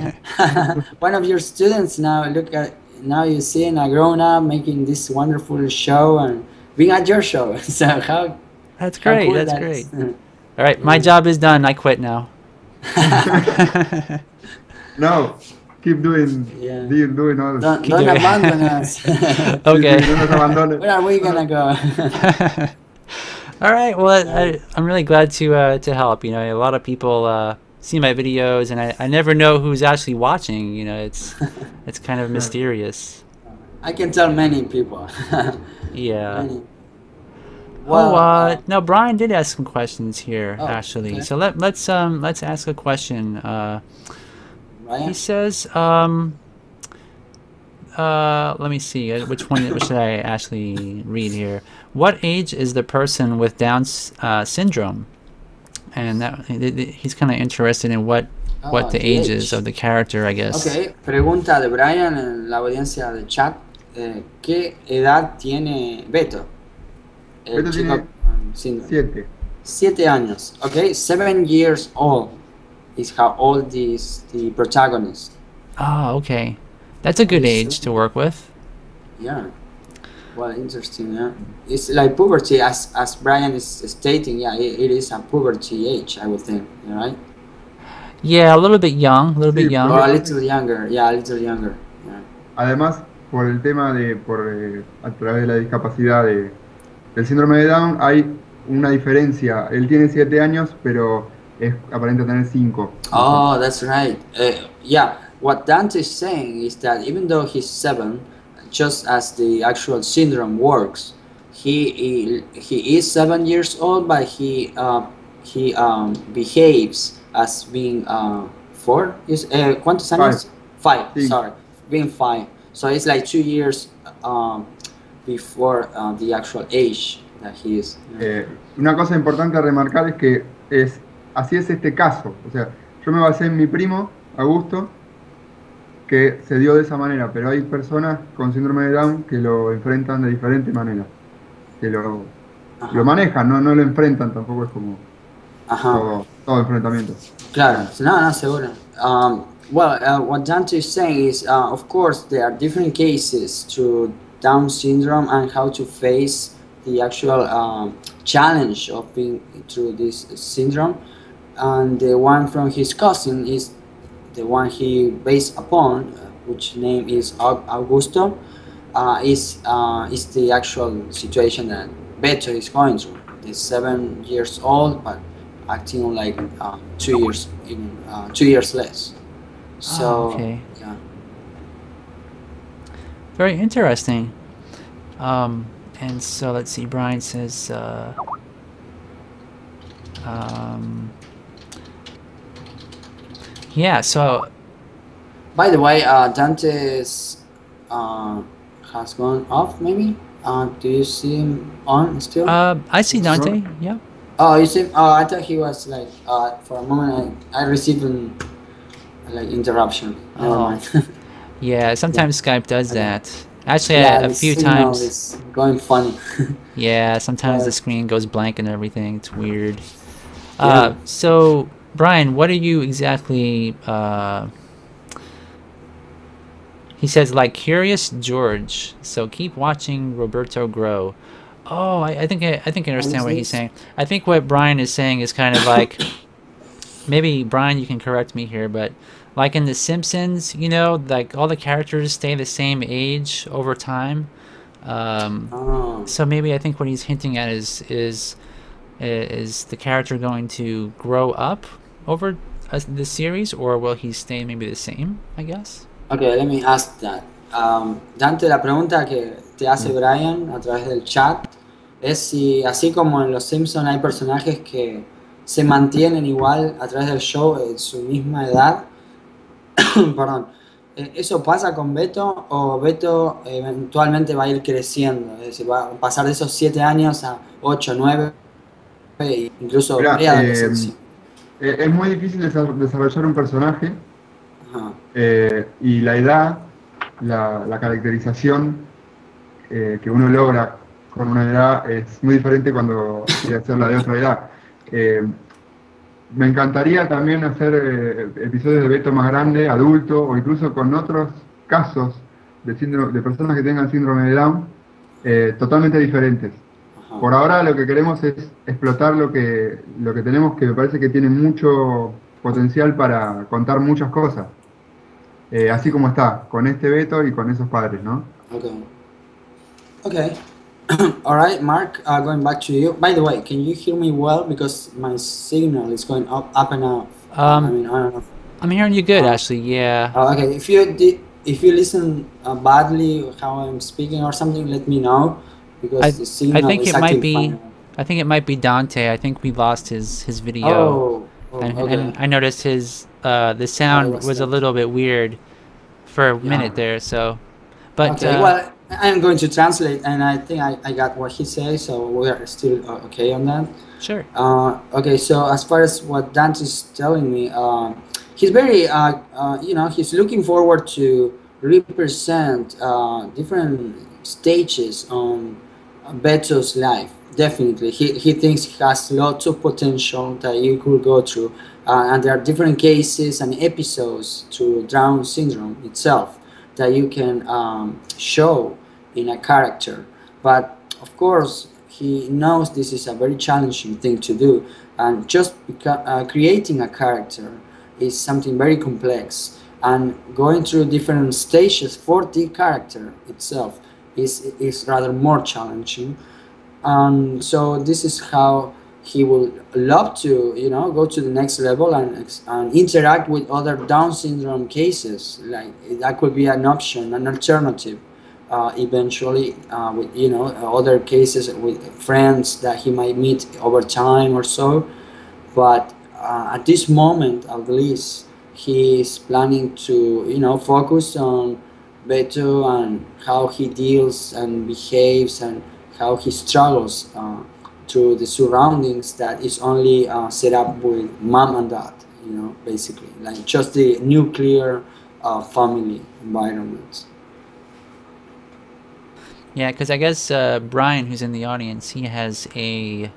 One of your students now. Now you see a grown up making this wonderful show and being at your show. So how? That's great. Cool that's great. All right, my job is done. I quit now. No, keep doing all this. Don't abandon us. Okay. Where are we gonna go? All right. Well, I'm really glad to help. You know, a lot of people see my videos, and I never know who's actually watching. You know, it's kind of mysterious. I can tell many people. Yeah. Many. Oh, Well, no, Brian did ask some questions here, oh, actually. okay. So let's ask a question. He Ryan? says, let me see, which one should I actually read here? What age is the person with Down's syndrome? And he's kind of interested in what Oh, the the age is of age. the character, I guess. Ok, pregunta de Brian en la audiencia del chat. ¿Qué edad tiene Beto? El Beto chico tiene con síndrome. 7. 7 años. Ok, 7 years old is how old is the protagonist. Oh, okay. That's a good age to work with. Yeah. Well, interesting. Yeah. It's like puberty, as Brian is stating. Yeah, it is a puberty age, I would think. Right? Yeah, a little bit young, a little bit Sí, young. Or a little younger. Yeah, a little younger. Yeah. además, por el tema a través de la discapacidad del síndrome de Down, hay una diferencia. Él tiene 7 años, pero aparenta tener 5. Oh, that's right. Yeah, what Dante is saying is that even though he's 7, just as the actual syndrome works, he is 7 years old, but he behaves as being 4. ¿Cuántos años? 5. Sí. Sorry, being 5. So it's like 2 years before the actual age that he is. Una cosa importante a remarcar es que así es este caso. O sea, yo me basé en mi primo, Augusto, que se dio de esa manera, pero hay personas con síndrome de Down que lo enfrentan de diferente manera, que lo manejan, no lo enfrentan, tampoco es como todo enfrentamiento. Claro, no, seguro. What Dante is saying is, of course, there are different cases to Down syndrome and how to face the actual challenge of being through this syndrome. And the one from his cousin is the one he based upon, which name is Augusto, is the actual situation that Beto is going through. He's 7 years old, but acting like 2 years, even 2 years less. So, okay. yeah. Very interesting. And so let's see, Brian says, yeah, so... By the way, Dantes has gone off, maybe? Do you see him on still? I see Dante, yeah. Oh, you see? Oh, I thought he was like, for a moment, I received an interruption. Never mind. Yeah, sometimes Skype does that. Actually, Yeah, a the few signal times. is going funny. Yeah, sometimes the screen goes blank and everything. It's weird. Yeah. So, Brian, what are you exactly... He says, like Curious George. So keep watching Roberto grow. Oh, I think I understand what he's saying. I think what Brian is saying is kind of like... Maybe, Brian, you can correct me here, but... Like in The Simpsons, you know, like all the characters stay the same age over time. So maybe I think what he's hinting at is the character going to grow up over the series, or will he stay maybe the same, I guess? Okay, let me ask that. Dante, la pregunta que te hace Brian a través del chat es si, así como en Los Simpsons hay personajes que se mantienen igual a través del show en su misma edad, perdón, ¿eso pasa con Beto o Beto eventualmente va a ir creciendo? Es decir, va a pasar de esos 7 años a 8, 9, incluso preadolescencia. Es muy difícil desarrollar un personaje. Ajá. Y la edad, la caracterización que uno logra con una edad es muy diferente cuando quiere hacerla de otra edad. Me encantaría también hacer episodios de Beto más grande, adulto, o incluso con otros casos de personas que tengan síndrome de Down totalmente diferentes. Ajá. Por ahora lo que queremos es explotar lo que tenemos, que me parece que tiene mucho potencial para contar muchas cosas. Así como está, con este Beto y con esos padres, ¿no? Okay. All right, Mark, going back to you. By the way, can you hear me well? Because my signal is going up and up. I mean, I don't know. I'm hearing you good, actually, yeah. Okay, if you listen badly how I'm speaking or something, let me know. Because the signal I think is it might acting be... fine. I think it might be Dante. I think we lost his video. Okay. And I noticed his the sound was a little bit weird for a minute there. So, but okay. Well, I'm going to translate, and I think I got what he says, so we are still okay on that. Sure. Okay. So as far as what Dante is telling me, he's very he's looking forward to represent different stages on Beto's life. Definitely, he thinks he has lots of potential that you could go through, and there are different cases and episodes to Down syndrome itself that you can show in a character. But of course, he knows this is a very challenging thing to do, and just creating a character is something very complex, and going through different stages for the character itself is rather more challenging. So this is how he will love to, go to the next level and interact with other Down syndrome cases. Like that could be an option, an alternative. Eventually, with other cases with friends that he might meet over time or so. But at this moment, at least, he is planning to focus on Beto and how he deals and behaves and how he struggles through the surroundings that is only set up with mom and dad, basically, like just the nuclear family environment. Yeah, because I guess Brian, who's in the audience, he has a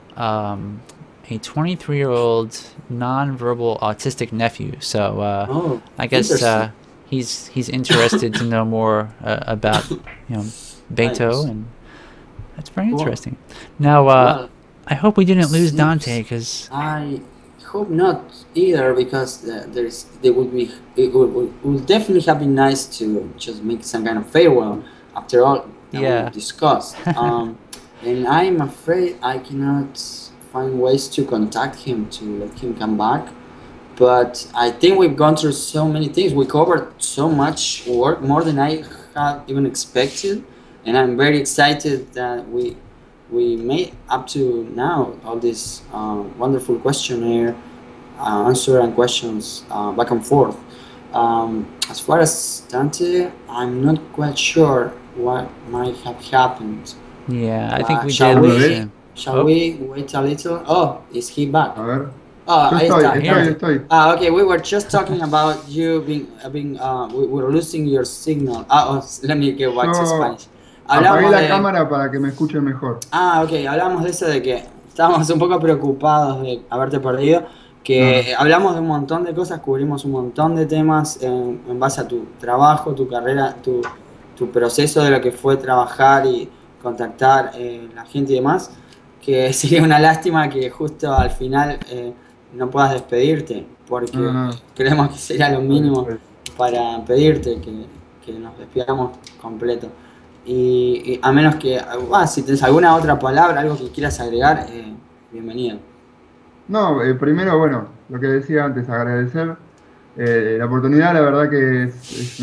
23-year-old nonverbal autistic nephew. So I guess he's interested to know more about Beto, and that's very interesting. Now I hope we didn't lose Dante, because I hope not either, because it would definitely have been nice to just make some kind of farewell after all that we discussed. And I'm afraid I cannot find ways to contact him to let him come back. But I think we've gone through so many things. We covered so much work, more than I had even expected, and I'm very excited that we made up to now all this wonderful questionnaire, answer and questions back and forth. As far as Dante, I'm not quite sure what might have happened. Yeah, I think we did. Shall we wait a little? Oh, is he back? A ver. Ahí está. Estoy. Okay, we were just talking about you we were losing your signal. Let me get back to Spanish. Apagué la cámara para que me escuchen mejor. Ok, hablamos de eso, de que estábamos un poco preocupados de haberte perdido, que hablamos de un montón de cosas, cubrimos un montón de temas en base a tu trabajo, tu carrera, tu proceso de lo que fue trabajar y contactar la gente y demás, que sería una lástima que justo al final no puedas despedirte, porque creemos que sería lo mínimo para pedirte que nos despidamos completo. Y a menos que, si tienes alguna otra palabra, algo que quieras agregar, bienvenido. No, primero, bueno, lo que decía antes, agradecer la oportunidad. La verdad que es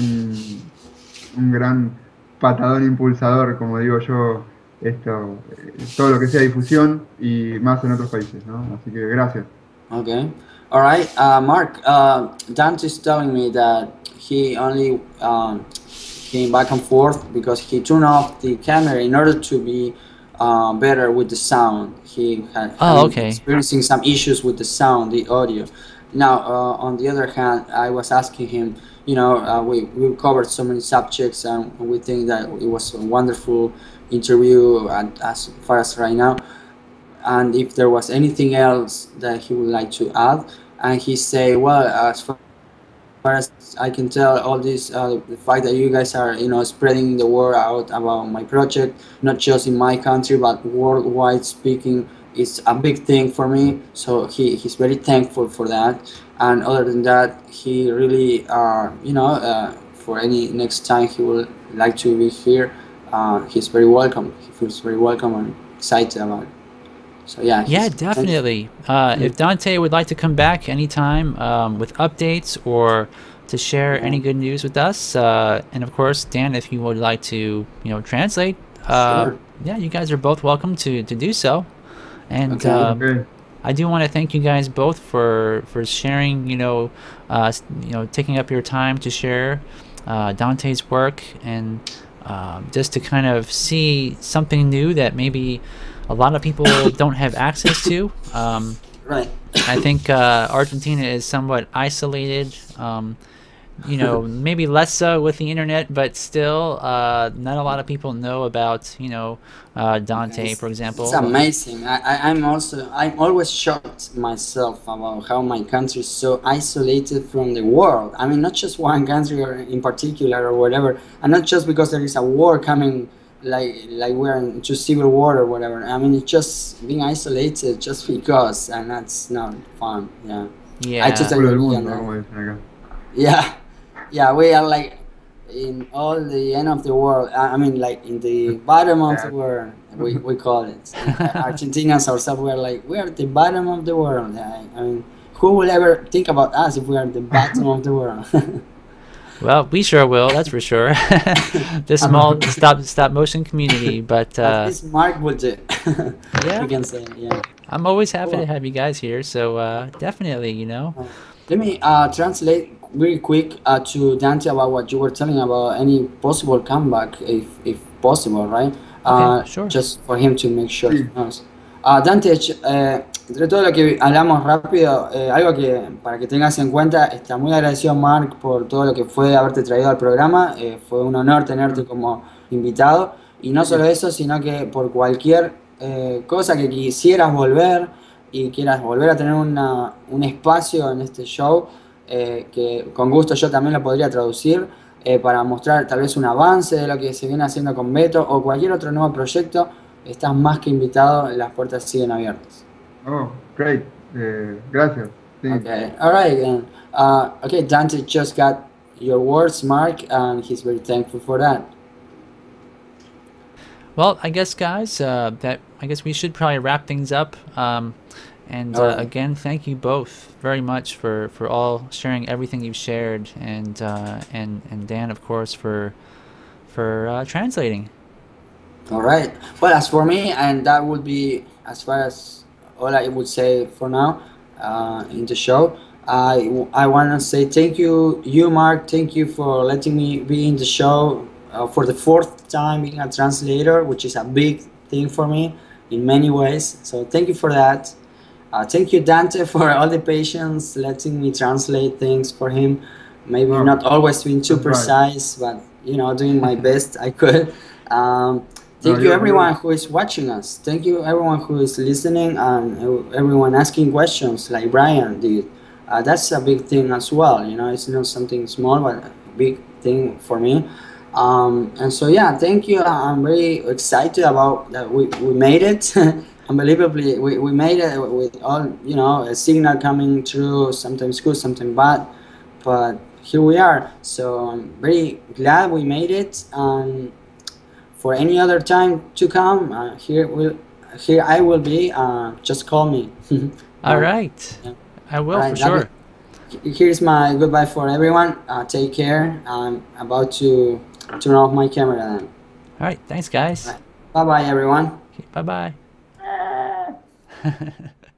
un gran patadón impulsador, como digo yo, todo lo que sea difusión y más en otros países, ¿no? Así que gracias. Okay. All right. Mark, Dante is telling me that he only came back and forth because he turned off the camera in order to be better with the sound. He had experiencing some issues with the sound, the audio. Now, on the other hand, I was asking him, we covered so many subjects, and we think that it was a wonderful interview as far as right now. And if there was anything else that he would like to add, and he say, well, as far as I can tell, all this, the fact that you guys are, spreading the word out about my project, not just in my country, but worldwide speaking, is a big thing for me. So he's very thankful for that. And other than that, he really, for any next time he would like to be here, he's very welcome. He feels very welcome and excited about it. So yeah, definitely. If Dante would like to come back anytime with updates or to share any good news with us, and of course, Dan, if you would like to, translate, sure. You guys are both welcome to do so. And Okay. I do want to thank you guys both for sharing, taking up your time to share Dante's work, and just to kind of see something new that maybe a lot of people don't have access to. Right. I think Argentina is somewhat isolated. Maybe less so with the internet, but still, not a lot of people know about, Dante, for example. It's amazing. I'm always shocked myself about how my country is so isolated from the world. I mean, not just one country or in particular or whatever, and not just because there is a war coming, like we're into civil war or whatever. I mean, it's just being isolated just because, and that's not fun. Yeah. Yeah. I totally Culo del agree on mundo, that. como dicen acá. Yeah, yeah, we are like in all the end of the world. I mean, like in the bottom of the world, we call it. Argentinians ourselves, we are like, we are at the bottom of the world. I mean, who will ever think about us if we are at the bottom of the world? Well, we sure will, that's for sure. The small stop motion community, but At least Mark will do. Yeah. You can say, yeah. I'm always happy Cool. to have you guys here, so definitely, Let me translate really quick to Dante about what you were telling about any possible comeback, if possible, right? Okay, sure. Just for him to make sure Sí. he knows. Dante, entre todo lo que hablamos rápido, algo que para que tengas en cuenta, está muy agradecido Mark por todo lo que fue haberte traído al programa, fue un honor tenerte como invitado, y no solo eso, sino que por cualquier cosa que quisieras volver y quieras volver a tener un espacio en este show, que con gusto yo también lo podría traducir, para mostrar tal vez un avance de lo que se viene haciendo con Beto o cualquier otro nuevo proyecto, estás más que invitado, las puertas siguen abiertas. Oh, great. Gracias. Sí. Okay, all right then. Okay, Dante just got your words, Mark, and he's very thankful for that. Well, I guess, guys, I guess we should probably wrap things up. And All right. again, thank you both very much for all sharing everything you've shared, and Dan, of course, for translating. All right. Well, as for me, and that would be as far as all I would say for now in the show. I want to say thank you, Mark. Thank you for letting me be in the show for the fourth time being a translator, which is a big thing for me in many ways. So thank you for that. Thank you, Dante, for all the patience, letting me translate things for him. Maybe Oh, not always being too that's right. precise, but doing my best I could. Thank No, you, you're everyone who is watching us. Thank you, everyone who is listening, and everyone asking questions like Brian did. That's a big thing as well. It's not something small, but a big thing for me. And so, yeah, thank you. I'm very excited about that. We made it. Unbelievably, we made it with all, a signal coming through, sometimes good, sometimes bad. But here we are. So I'm very glad we made it. For any other time to come, here I will be. Just call me. All right, yeah. I will, All right, for sure. Here's my goodbye for everyone. Take care. I'm about to turn off my camera then. All right, thanks, guys. Bye bye, everyone. Okay, bye-bye.